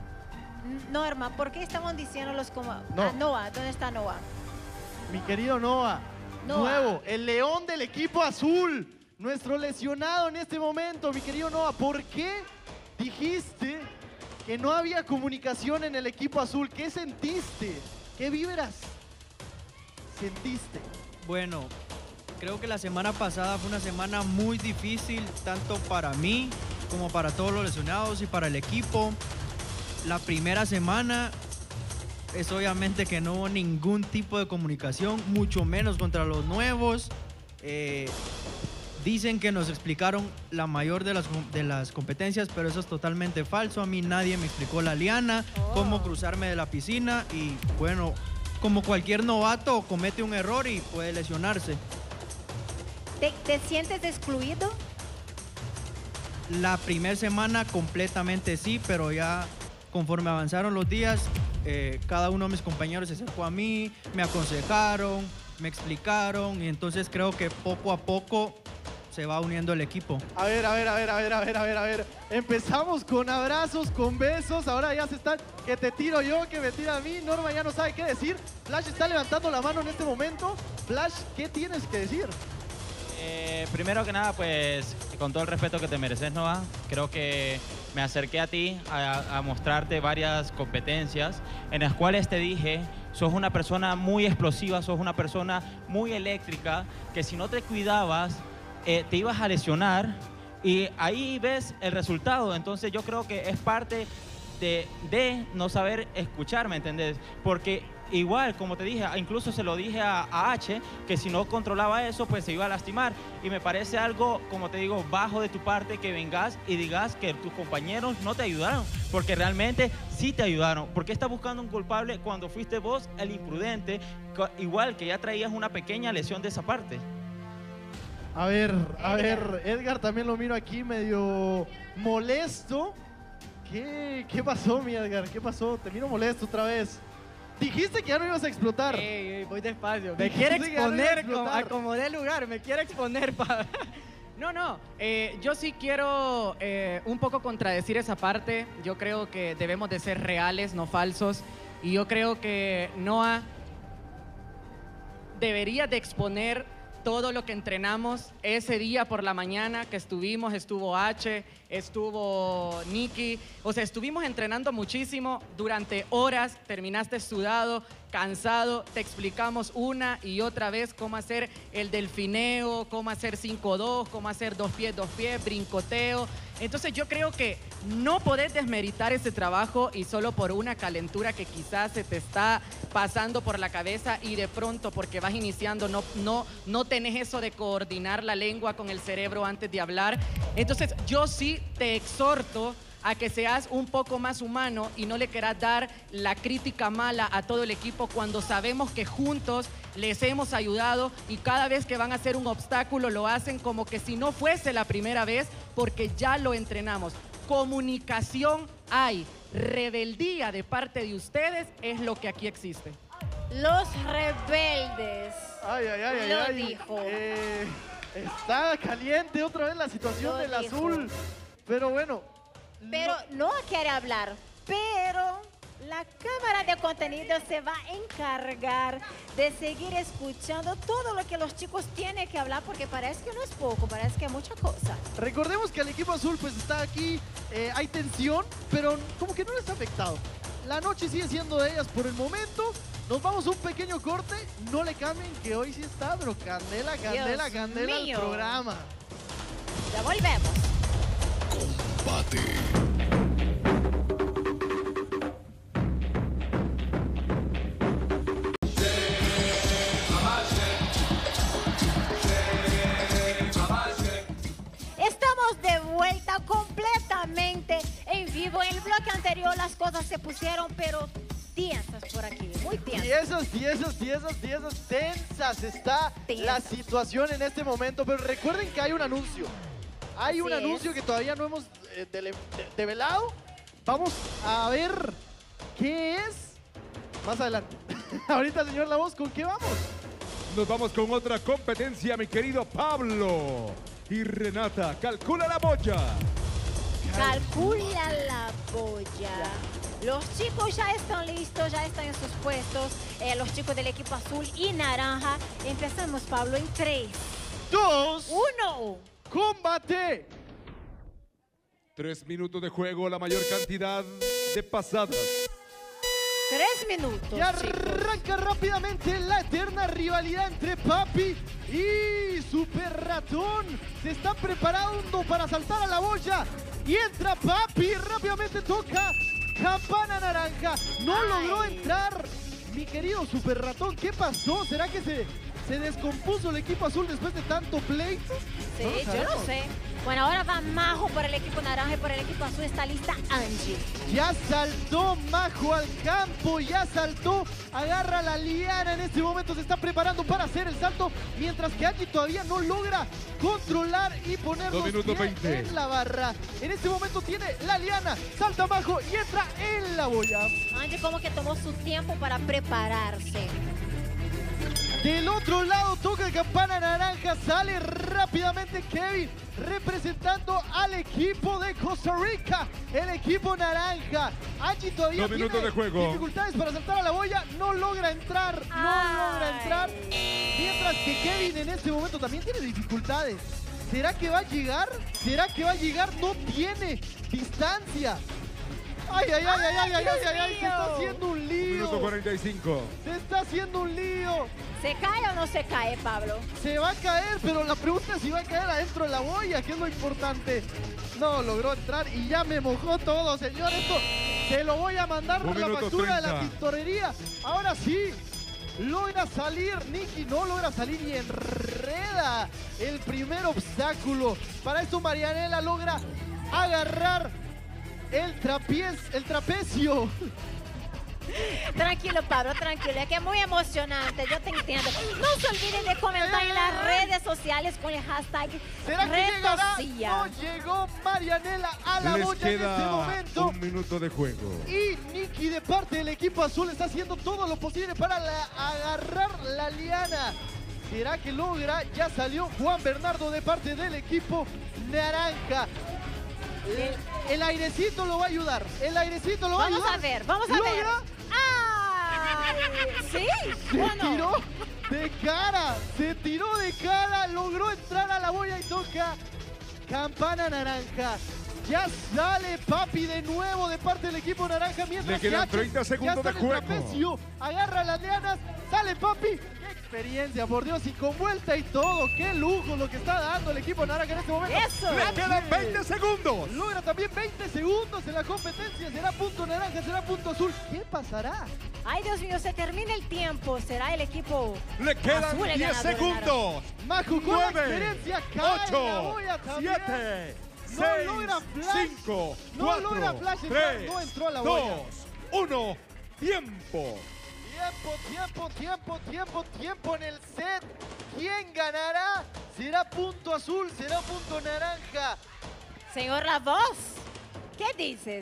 Norma, ¿por qué estamos diciendo los como No. Ah, Noah? ¿Dónde está Noah? Mi querido Noah, Noah. nuevo, el león del equipo azul, nuestro lesionado en este momento, mi querido Noah, ¿por qué dijiste que no había comunicación en el equipo azul? ¿Qué sentiste? ¿Qué vibras sentiste? Bueno, creo que la semana pasada fue una semana muy difícil, tanto para mí como para todos los lesionados y para el equipo. La primera semana es obviamente que no hubo ningún tipo de comunicación, mucho menos contra los nuevos. Eh, dicen que nos explicaron la mayor de las, com- de las competencias, pero eso es totalmente falso. A mí nadie me explicó la liana, cómo cruzarme de la piscina y bueno, como cualquier novato comete un error y puede lesionarse. ¿Te, te sientes excluido? La primera semana completamente sí, pero ya conforme avanzaron los días, eh, cada uno de mis compañeros se acercó a mí, me aconsejaron, me explicaron y entonces creo que poco a poco se va uniendo el equipo. A ver, a ver, a ver, a ver, a ver, a ver, a ver. Empezamos con abrazos, con besos, ahora ya se están, que te tiro yo, que me tira a mí. Norma ya no sabe qué decir. Flash está levantando la mano en este momento. Flash, ¿qué tienes que decir? Eh, primero que nada, pues, con todo el respeto que te mereces, Noah, creo que me acerqué a ti a, a mostrarte varias competencias en las cuales te dije, sos una persona muy explosiva, sos una persona muy eléctrica, que si no te cuidabas, eh, te ibas a lesionar y ahí ves el resultado. Entonces yo creo que es parte de, de no saber escuchar, ¿me entendés? Porque igual, como te dije, incluso se lo dije a, a H, que si no controlaba eso, pues se iba a lastimar. Y me parece algo, como te digo, bajo de tu parte que vengas y digas que tus compañeros no te ayudaron, porque realmente sí te ayudaron. ¿Por qué estás buscando un culpable cuando fuiste vos el imprudente, igual que ya traías una pequeña lesión de esa parte? A ver, a ver, Edgar también lo miro aquí medio molesto. ¿Qué, qué pasó, mi Edgar? ¿Qué pasó? Te miro molesto otra vez. Dijiste que ya no ibas a explotar. Ey, ey, voy despacio. Me Dijiste quiere que ya no iba a exponer, como, explotar. acomodé el lugar, me quiere exponer. Pa... No, no, eh, yo sí quiero eh, un poco contradecir esa parte. Yo creo que debemos de ser reales, no falsos. Y yo creo que Noah debería de exponer todo lo que entrenamos ese día por la mañana que estuvimos. Estuvo H, estuvo Nikki. O sea, estuvimos entrenando muchísimo durante horas. Terminaste sudado, cansado. Te explicamos una y otra vez cómo hacer el delfineo, cómo hacer cinco dos, cómo hacer dos pies, dos pies, brincoteo. Entonces yo creo que no podés desmeritar ese trabajo y solo por una calentura que quizás se te está pasando por la cabeza y de pronto porque vas iniciando no, no, no tenés eso de coordinar la lengua con el cerebro antes de hablar. Entonces yo sí te exhorto a que seas un poco más humano y no le quieras dar la crítica mala a todo el equipo cuando sabemos que juntos les hemos ayudado y cada vez que van a hacer un obstáculo lo hacen como que si no fuese la primera vez porque ya lo entrenamos. Comunicación hay, rebeldía de parte de ustedes es lo que aquí existe. Los rebeldes. Ay, ay, ay, ay, Lo ay. dijo. Eh, está caliente otra vez la situación Lo del dijo. azul. Pero bueno. Pero no quiere hablar, pero la cámara de contenido se va a encargar de seguir escuchando todo lo que los chicos tienen que hablar porque parece que no es poco, parece que es mucha cosa. Recordemos que el equipo azul pues está aquí, eh, hay tensión, pero como que no les ha afectado. La noche sigue siendo de ellas por el momento. Nos vamos a un pequeño corte, no le cambien que hoy sí está, pero candela, candela, Dios candela mío. el programa. Ya volvemos. Combate. Estamos de vuelta completamente en vivo. En el bloque anterior las cosas se pusieron, pero tiensas por aquí, muy tiensas. Tiesas, tiesas, tiesas, tiesas, tensas está la situación en este momento, pero recuerden que hay un anuncio. Hay un Así anuncio es. que todavía no hemos eh, dele- de- develado. Vamos a ver qué es más adelante. Ahorita, señor La Voz, ¿con qué vamos? Nos vamos con otra competencia, mi querido Pablo y Renata. Calcula la boya. Calcula la boya. Los chicos ya están listos, ya están en sus puestos. Eh, los chicos del equipo azul y naranja. Empezamos, Pablo, en tres, dos, uno. ¡Combate! Tres minutos de juego, la mayor cantidad de pasadas. Tres minutos. Y arranca rápidamente la eterna rivalidad entre Papi y Super Ratón. Se están preparando para saltar a la boya. Y entra Papi, rápidamente toca campana naranja. No logró entrar mi querido Super Ratón. ¿Qué pasó? ¿Será que se, se descompuso el equipo azul después de tanto pleito? Sí, No lo yo no sabemos. sé. Bueno, ahora va Majo por el equipo naranja y por el equipo azul está lista Angie. Ya saltó Majo al campo, ya saltó, agarra la liana, en este momento se está preparando para hacer el salto, mientras que Angie todavía no logra controlar y poner Dos los minutos pies veinte. en la barra. En este momento tiene la liana, salta Majo y entra en la boya. Angie como que tomó su tiempo para prepararse. Del otro lado toca campana naranja, sale rápidamente Kevin representando al equipo de Costa Rica, el equipo naranja. Angie todavía Dos tiene minutos de juego. dificultades para saltar a la boya, no logra entrar, no Ay. logra entrar. Mientras que Kevin en este momento también tiene dificultades. ¿Será que va a llegar? ¿Será que va a llegar? No tiene distancia. Ay, ay, ay, ay, ay, ay, ay, ay, ay, se está haciendo un lío. Minuto cuarenta y cinco. Se está haciendo un lío. ¿Se cae o no se cae, Pablo? Se va a caer, pero la pregunta es si va a caer adentro de la boya, que es lo importante. No, logró entrar y ya me mojó todo, señor. Esto se lo voy a mandar Un la minuto factura de la treinta. tintorería. Ahora sí, logra salir. Nicky no logra salir y enreda el primer obstáculo. Para esto Marianela logra agarrar el trapiez, el trapecio. Tranquilo, Pablo, tranquilo. Es que es muy emocionante, yo te entiendo. No se olviden de comentar en las redes sociales con el hashtag ¿Será que llegará? Retosilla. No llegó Marianela a la Les boya en este queda momento. un minuto de juego. Y Nicky de parte del equipo azul está haciendo todo lo posible para la- agarrar la liana. ¿Será que logra? Ya salió Juan Bernardo de parte del equipo naranja. El, el airecito lo va a ayudar. El airecito lo va Vamos a ayudar. a ver, vamos a ver. ¿Logra? ¡Ay! ¿Sí? Se ¿O no? tiró de cara. Se tiró de cara. Logró entrar a la boya y toca campana naranja. Ya sale Papi de nuevo de parte del equipo naranja. Mientras Le quedan que H treinta segundos ya está de en el juego. trapecio, agarra las lianas. Sale Papi. ¡Qué experiencia, por Dios! Y con vuelta y todo. ¡Qué lujo lo que está dando el equipo naranja en este momento! ¡Eso! Le quedan veinte segundos. Logra también veinte segundos en la competencia. ¿Será punto naranja? ¿Será punto azul? ¿Qué pasará? Ay, Dios mío, se termina el tiempo. ¿Será el equipo Le quedan azul el diez ganador, segundos. Majo con la nueve, experiencia cae en la ocho, boya también. siete, No seis, logra Flash. cinco, No cuatro, logra Flash entrar, tres, no entró a la boya. dos, uno, tiempo. Tiempo, tiempo, tiempo, tiempo, tiempo en el set. ¿Quién ganará? ¿Será punto azul? ¿Será punto naranja? Señor La Voz, ¿qué dices?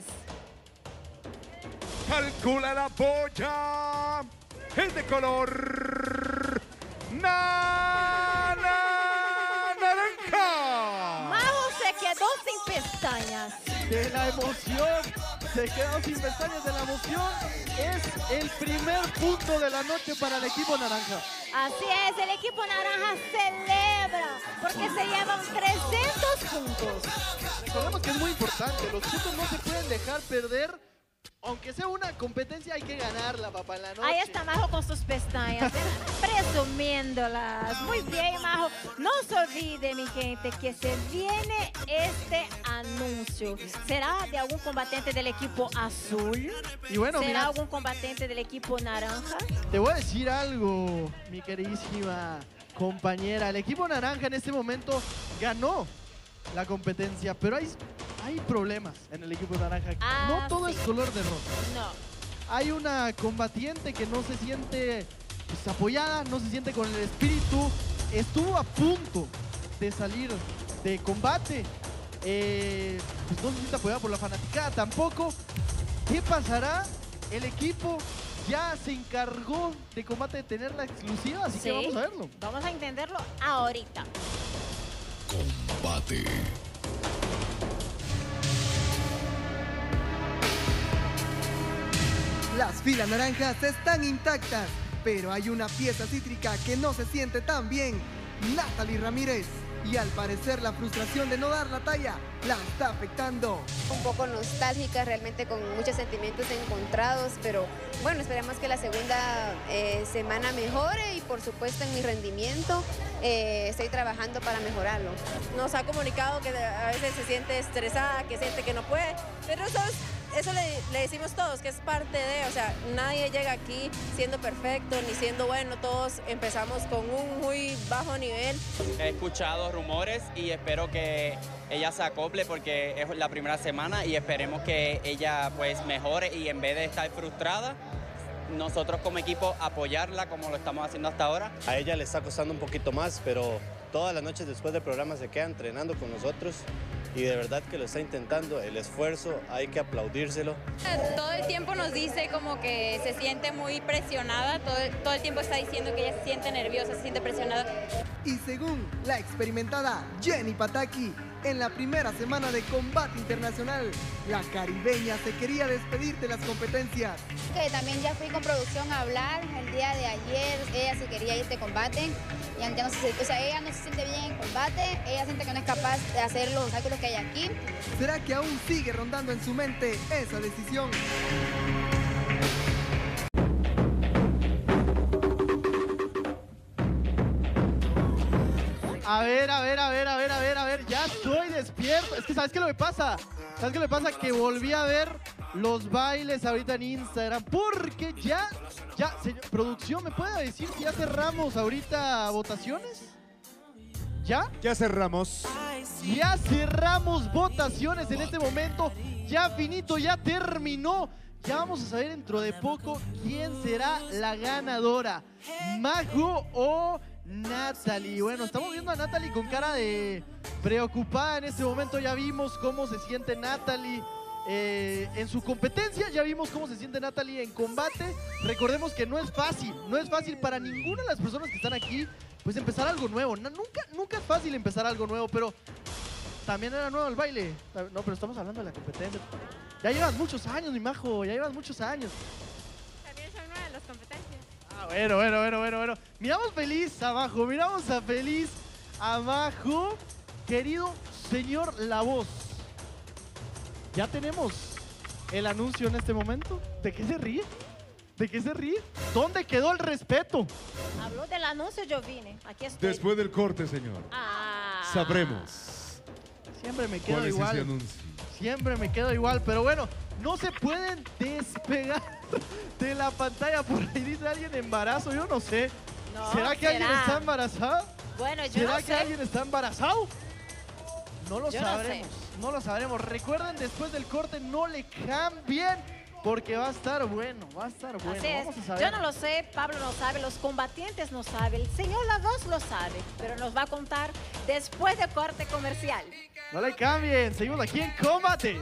Calcula la boya. El de color na- na- naranja. Majo se quedó sin pestañas. De la emoción. Se quedó sin pestañas de la emoción. Es el primer punto de la noche para el equipo naranja. Así es, el equipo naranja celebra porque se llevan trescientos puntos. Recordemos que es muy importante. Los puntos no se pueden dejar perder. Aunque sea una competencia, hay que ganarla, papá, en la noche. Ahí está Majo con sus pestañas, ¿eh? presumiéndolas. Muy bien, Majo. No se olvide, mi gente, que se viene este anuncio. ¿Será de algún combatiente del equipo azul? Y bueno, ¿Será mira, algún combatiente del equipo naranja? te voy a decir algo, mi queridísima compañera. El equipo naranja en este momento ganó la competencia, pero hay, hay problemas en el equipo naranja. Ah, no todo sí. es color de rosa. No. Hay una combatiente que no se siente pues, apoyada, no se siente con el espíritu. Estuvo a punto de salir de combate. Eh, pues no se siente apoyada por la fanaticada tampoco. ¿Qué pasará? El equipo ya se encargó de combate de tener la exclusiva, así que Sí. vamos a verlo. Vamos a entenderlo ahorita. Combate. Las filas naranjas están intactas, pero hay una pieza cítrica que no se siente tan bien. Natalie Ramírez. Y al parecer la frustración de no dar la talla la está afectando. Un poco nostálgica, realmente con muchos sentimientos encontrados, pero bueno, esperemos que la segunda eh, semana mejore y por supuesto en mi rendimiento eh, estoy trabajando para mejorarlo. Nos ha comunicado que a veces se siente estresada, que siente que no puede, pero eso, es- eso le, le decimos todos, que es parte de, o sea, nadie llega aquí siendo perfecto ni siendo bueno, todos empezamos con un muy bajo nivel. He escuchado rumores y espero que ella se acople porque es la primera semana y esperemos que ella pues mejore y en vez de estar frustrada, nosotros como equipo apoyarla como lo estamos haciendo hasta ahora. A ella le está costando un poquito más, pero todas las noches después del programa se queda entrenando con nosotros y de verdad que lo está intentando, el esfuerzo hay que aplaudírselo. Todo el tiempo nos dice como que se siente muy presionada, todo, todo el tiempo está diciendo que ella se siente nerviosa, se siente presionada. Y según la experimentada Jenny Pataki, en la primera semana de combate internacional, la caribeña se quería despedir de las competencias. Que también ya fui con producción a hablar el día de ayer, ella se quería ir de combate, ya, ya no se, o sea, ella no se siente bien en combate, ella siente que no es capaz de hacer los obstáculos que hay aquí. ¿Será que aún sigue rondando en su mente esa decisión? A ver, a ver, a ver, a ver, a ver, a ver, ya estoy despierto. Es que, ¿sabes qué lo que pasa? ¿Sabes qué le pasa? Que volví a ver los bailes ahorita en Instagram, porque ya, ya, señor, producción, ¿me puede decir si ya cerramos ahorita votaciones? ¿Ya? Ya cerramos. Ya cerramos votaciones en este momento, ya finito, ya terminó. Ya vamos a saber dentro de poco quién será la ganadora, Majo o Natalie. Bueno, estamos viendo a Natalie con cara de preocupada en este momento. Ya vimos cómo se siente Natalie eh, en su competencia. Ya vimos cómo se siente Natalie en combate. Recordemos que no es fácil. No es fácil para ninguna de las personas que están aquí, pues empezar algo nuevo. No, nunca, nunca es fácil empezar algo nuevo, pero también era nuevo el baile. No, pero estamos hablando de la competencia. Ya llevas muchos años, mi Majo. Ya llevas muchos años. También son nuevas las competencias. Ah, bueno, bueno, bueno, bueno, bueno. Miramos feliz a Majo, miramos a feliz a Majo. Querido señor La Voz, ya tenemos el anuncio en este momento. ¿De qué se ríe? ¿De qué se ríe? ¿Dónde quedó el respeto? Habló del anuncio, yo vine. Aquí estoy. Después del corte, señor, Ah. sabremos Siempre me quedo cuál es igual. ese anuncio. Siempre me quedo igual, pero bueno, no se pueden despegar de la pantalla. Por ahí dice alguien embarazo, yo no sé. No, ¿Será que alguien será. está embarazado? Bueno, yo ¿Será no que sé. alguien está embarazado? No lo Yo no sabremos, no, lo sabremos. Recuerden, después del corte no le cambien, porque va a estar bueno, va a estar bueno. Así es. Vamos a saber. Yo no lo sé, Pablo no sabe, los combatientes no saben, el señor La Voz lo sabe, pero nos va a contar después del corte comercial. No le cambien, seguimos aquí en Combate.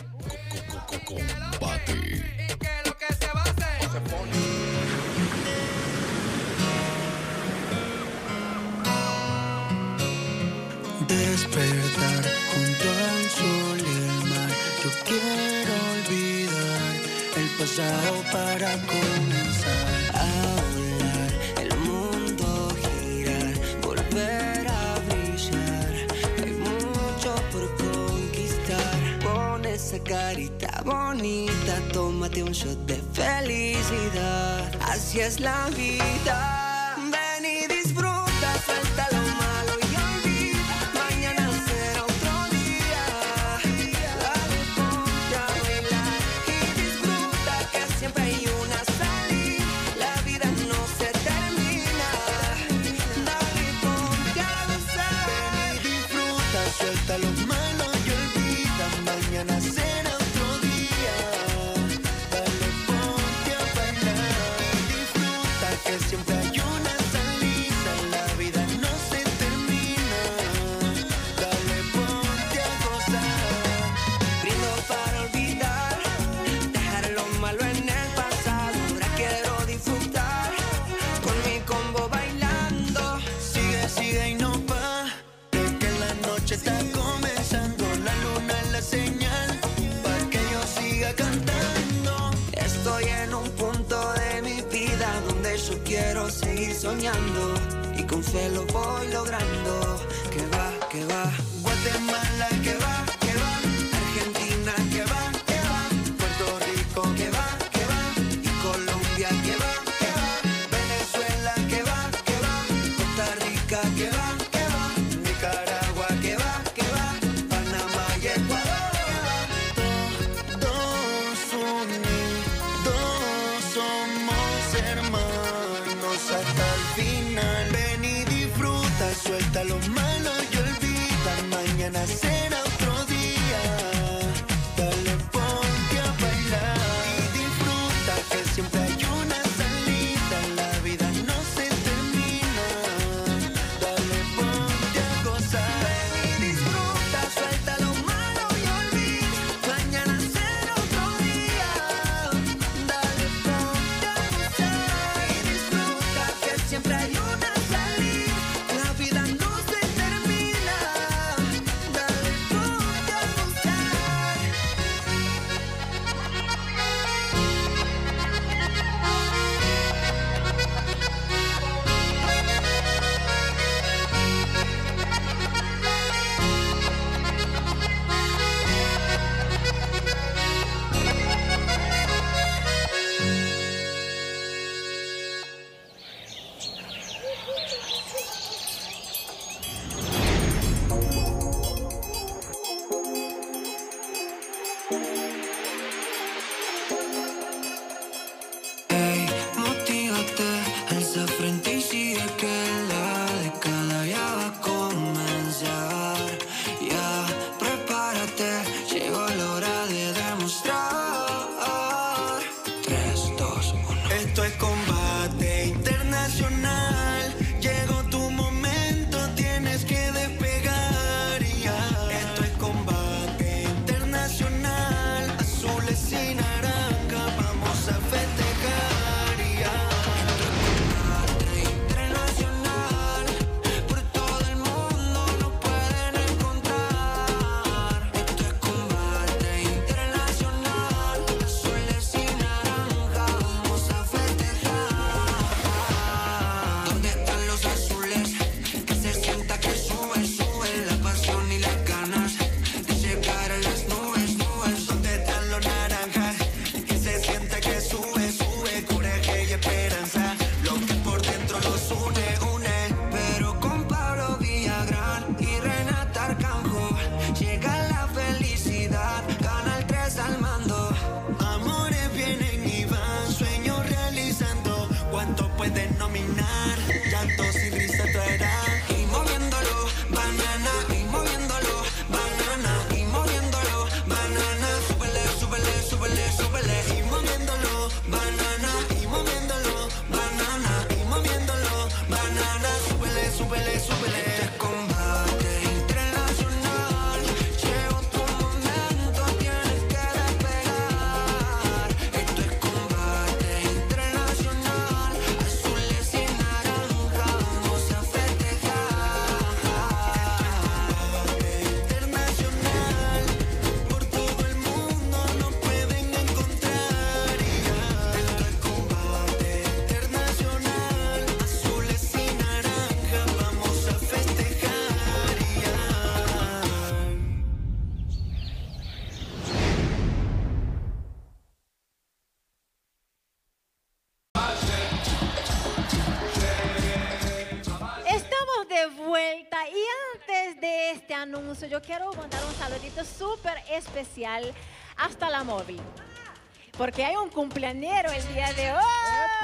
Despertar junto al sol y el mar. Yo quiero olvidar el pasado para comenzar a volar, el mundo girar, volver a brillar. Hay mucho por conquistar. Pon esa carita bonita, tómate un shot de felicidad. Así es la vida. Ven y disfruta, suelta lo malo y olvida. Mañana será otro día. Dale, ponte a bailar y disfruta, que siempre hay una salida. La vida no se termina. Dale, ponte a gozar. Ven y disfruta, suelta lo malo y olvida. Mañana será otro día. Dale, ponte a bailar y disfruta, que siempre hay una salida. La vida no se termina. Dale, ponte a gozar. Brindo para olvidar, dejar lo malo en el pasado. Ahora quiero disfrutar con mi combo bailando. Sigue, sigue y no pa, que la noche está comenzando. La luna es la señal para que yo siga cantando. Estoy en un punto de mi vida donde yo quiero seguir soñando y con fe lo voy logrando. Que va, que va, Guatemala que va, que va, Argentina que va, que va, Puerto Rico que va, que va, y Colombia que va, que va, Venezuela que va, que va, Costa Rica que va, que va, Nicaragua que va, que va, Panamá y Ecuador que va. Todos unidos somos hermanos hasta el final. Ven y disfruta, suelta lo este anuncio, yo quiero mandar un saludito súper especial hasta la móvil. Porque hay un cumpleañero el día de hoy.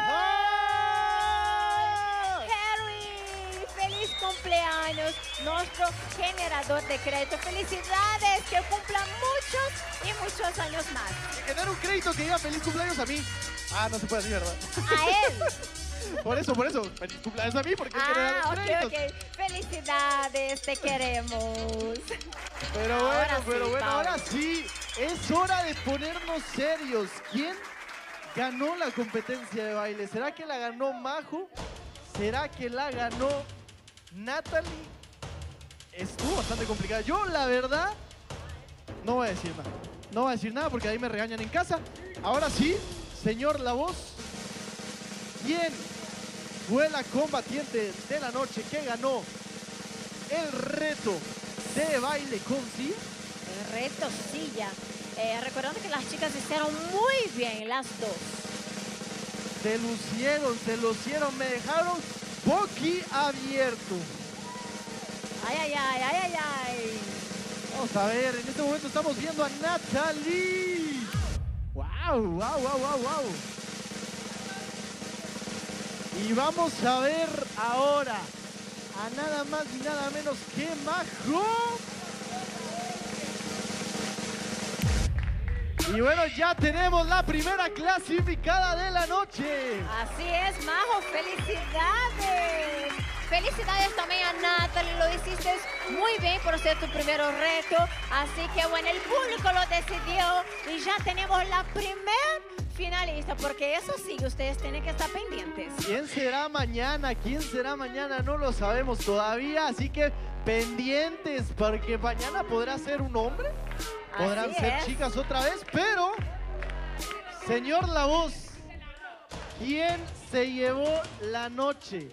Harry, feliz cumpleaños, nuestro generador de crédito. Felicidades, que cumpla muchos y muchos años más. Que dar un crédito que diga feliz cumpleaños a mí. Ah, no se puede así, ¿verdad? A él. Por eso, por eso, feliz cumpleaños a mí, porque él quiere dar Ah, los ok, créditos. ok. Felicidades, te queremos. Pero bueno, Ahora pero sí, bueno, Pau. ahora sí, es hora de ponernos serios. ¿Quién ganó la competencia de baile? ¿Será que la ganó Majo? ¿Será que la ganó Natalie? Estuvo bastante complicada. Yo, la verdad, no voy a decir nada. No voy a decir nada porque ahí me regañan en casa. Ahora sí, señor La Voz, ¿quién fue la combatiente de la noche que ganó el reto de baile con silla? El reto silla. Eh, recordando que las chicas hicieron muy bien, las dos. Se lucieron, se lucieron, me dejaron boquiabierto. Ay, ay, ay, ay, ay, ay. Vamos a ver, en este momento estamos viendo a Natalie. Wow, wow, wow, wow, wow. Y vamos a ver ahora a nada más y nada menos que Majo. Y bueno, ya tenemos la primera clasificada de la noche. Así es, Majo, felicidades. Felicidades también a Natalie, lo hiciste muy bien por ser tu primer reto. Así que bueno, el público lo decidió y ya tenemos la primer finalista, porque eso sí, ustedes tienen que estar pendientes. ¿Quién será mañana? ¿Quién será mañana? No lo sabemos todavía, así que pendientes, porque mañana podrá ser un hombre, podrán Así ser es. chicas otra vez, pero, señor La Voz, ¿quién se llevó la noche?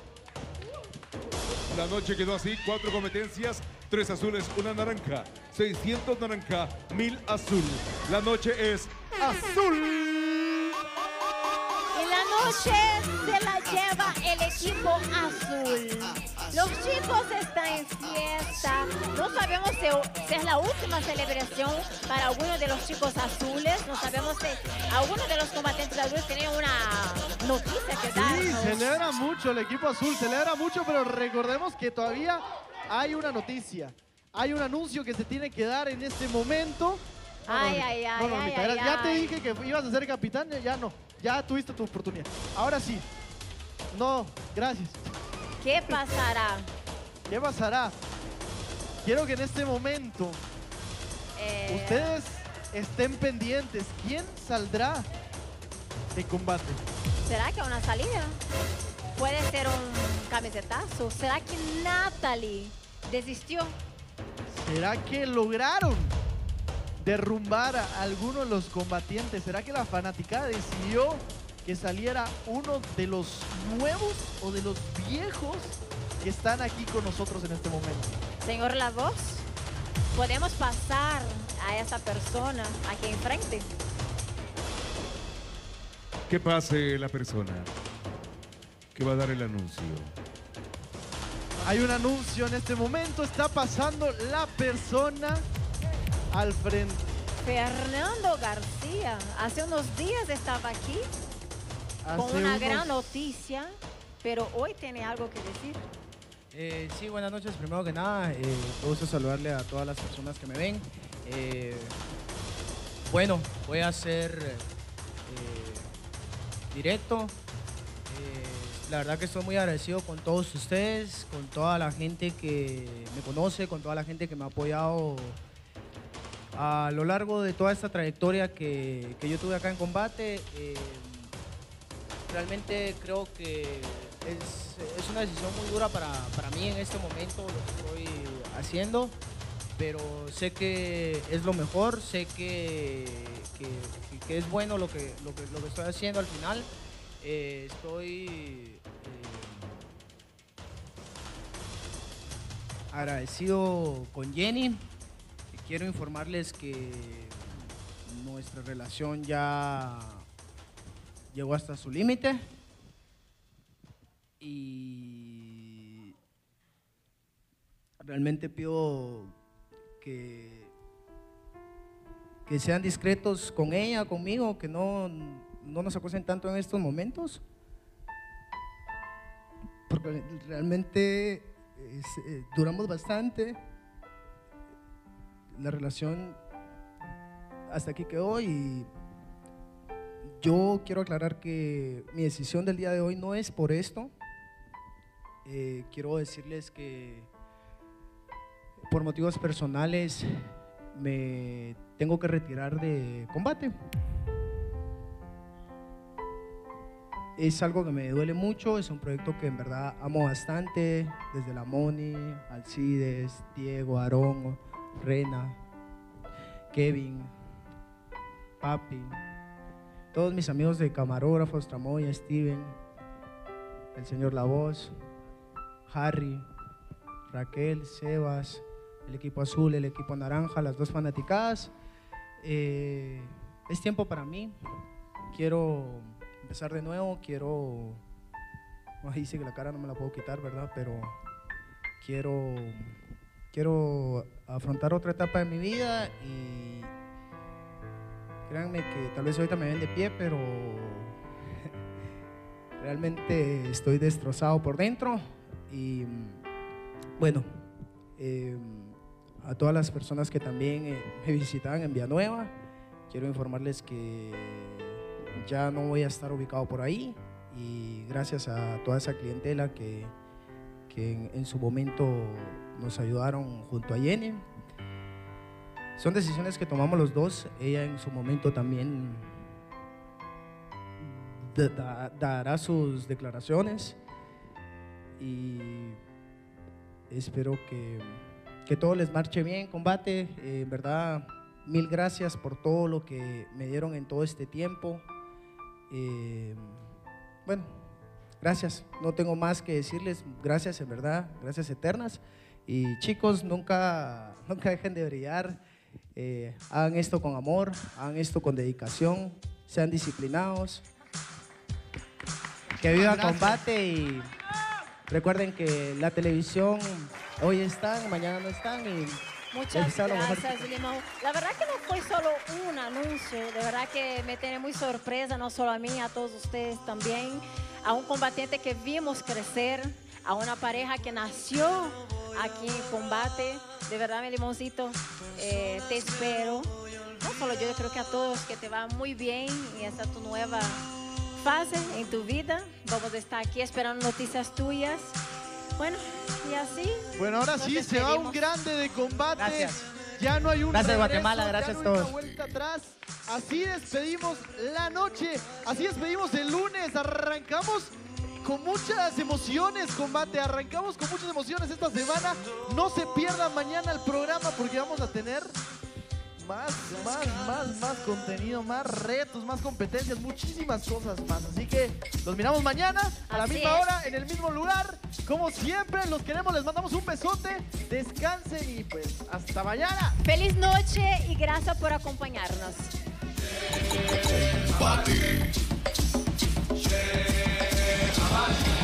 La noche quedó así, cuatro competencias, tres azules, una naranja, seiscientos naranja, mil azul. La noche es azul. Y la noche se la lleva el equipo azul. Los chicos están en fiesta. No sabemos si, si es la última celebración para algunos de los chicos azules. No sabemos si algunos de los combatientes azules tienen una noticia que dar. Sí, ¿no? celebra mucho el equipo azul, celebra mucho, pero recordemos que todavía hay una noticia. Hay un anuncio que se tiene que dar en este momento. No, no, Ay, Normita. ay, ay, No, Normita, ay, era- ay, ya te ay. dije que ibas a ser capitán, ya no. Ya tuviste tu oportunidad. Ahora sí. No, gracias. ¿Qué pasará? ¿Qué pasará? Quiero que en este momento Eh, ustedes estén pendientes. ¿Quién saldrá de combate? ¿Será que una salida? ¿Puede ser un camisetazo? ¿Será que Natalie desistió? ¿Será que lograron derrumbar a alguno de los combatientes? ¿Será que la fanaticada decidió que saliera uno de los nuevos o de los viejos que están aquí con nosotros en este momento? Señor La Voz, podemos pasar a esa persona aquí enfrente. Que pase la persona que va a dar el anuncio. Hay un anuncio en este momento, está pasando la persona al frente. Fernando García, hace unos días estaba aquí con Hace una unos- gran noticia, pero hoy tiene algo que decir. Eh, sí, buenas noches. Primero que nada, eh, me gusta saludarle a todas las personas que me ven. Eh, bueno, voy a hacer eh, directo. Eh, la verdad que estoy muy agradecido con todos ustedes, con toda la gente que me conoce, con toda la gente que me ha apoyado a lo largo de toda esta trayectoria que, que yo tuve acá en combate. Eh, realmente creo que es, es una decisión muy dura para, para mí en este momento lo que estoy haciendo, pero sé que es lo mejor, sé que, que, que es bueno lo que, lo, que, lo que estoy haciendo al final. Eh, estoy eh, agradecido con Jenny. Quiero informarles que nuestra relación ya llegó hasta su límite y realmente pido que, que sean discretos con ella, conmigo, que no, no nos acosen tanto en estos momentos, porque realmente es, eh, duramos bastante, la relación hasta aquí quedó y yo quiero aclarar que mi decisión del día de hoy no es por esto. Eh, quiero decirles que por motivos personales me tengo que retirar de combate. Es algo que me duele mucho, es un proyecto que en verdad amo bastante, desde la Moni, Alcides, Diego, Aarón, Rena, Kevin, Papi, todos mis amigos de camarógrafos, Tramoya, Steven, el señor La Voz, Harry, Raquel, Sebas, el equipo azul, el equipo naranja, las dos fanaticadas. Eh, es tiempo para mí, quiero empezar de nuevo, quiero, ahí sí que la cara no me la puedo quitar, ¿verdad? Pero quiero, quiero afrontar otra etapa de mi vida y créanme que tal vez ahorita me ven de pie, pero realmente estoy destrozado por dentro. Y bueno, eh, a todas las personas que también eh, me visitaban en Villanueva, quiero informarles que ya no voy a estar ubicado por ahí y gracias a toda esa clientela que, que en, en su momento nos ayudaron junto a Jenny. Son decisiones que tomamos los dos. Ella en su momento también da, da, dará sus declaraciones y espero que, que todo les marche bien, combate. Eh, en verdad, mil gracias por todo lo que me dieron en todo este tiempo. Eh, bueno, gracias. No tengo más que decirles. Gracias, en verdad. Gracias eternas. Y chicos, nunca, nunca dejen de brillar. Eh, hagan esto con amor, hagan esto con dedicación, sean disciplinados, que viva combate y recuerden que la televisión hoy están, mañana no están y muchas gracias, Limón. La verdad que no fue solo un anuncio, de verdad que me tiene muy sorpresa, no solo a mí, a todos ustedes también, a un combatiente que vimos crecer, a una pareja que nació aquí en combate. De verdad, mi Limoncito, eh, te espero. No solo yo, yo creo que a todos que te va muy bien y esta es tu nueva fase en tu vida. Vamos a estar aquí esperando noticias tuyas. Bueno, y así. Bueno, ahora sí, se va un grande de combate. Gracias. Ya no hay un Gracias, regreso, Guatemala, gracias ya a no hay todos. una vuelta atrás. Así despedimos la noche, así despedimos el lunes. Arrancamos con muchas emociones, combate. Arrancamos con muchas emociones esta semana. No se pierdan mañana el programa porque vamos a tener más, más, más, más contenido, más retos, más competencias, muchísimas cosas más. Así que los miramos mañana a la Así misma es. hora, en el mismo lugar. Como siempre, los queremos, les mandamos un besote. Descansen y pues hasta mañana. Feliz noche y gracias por acompañarnos. Combate.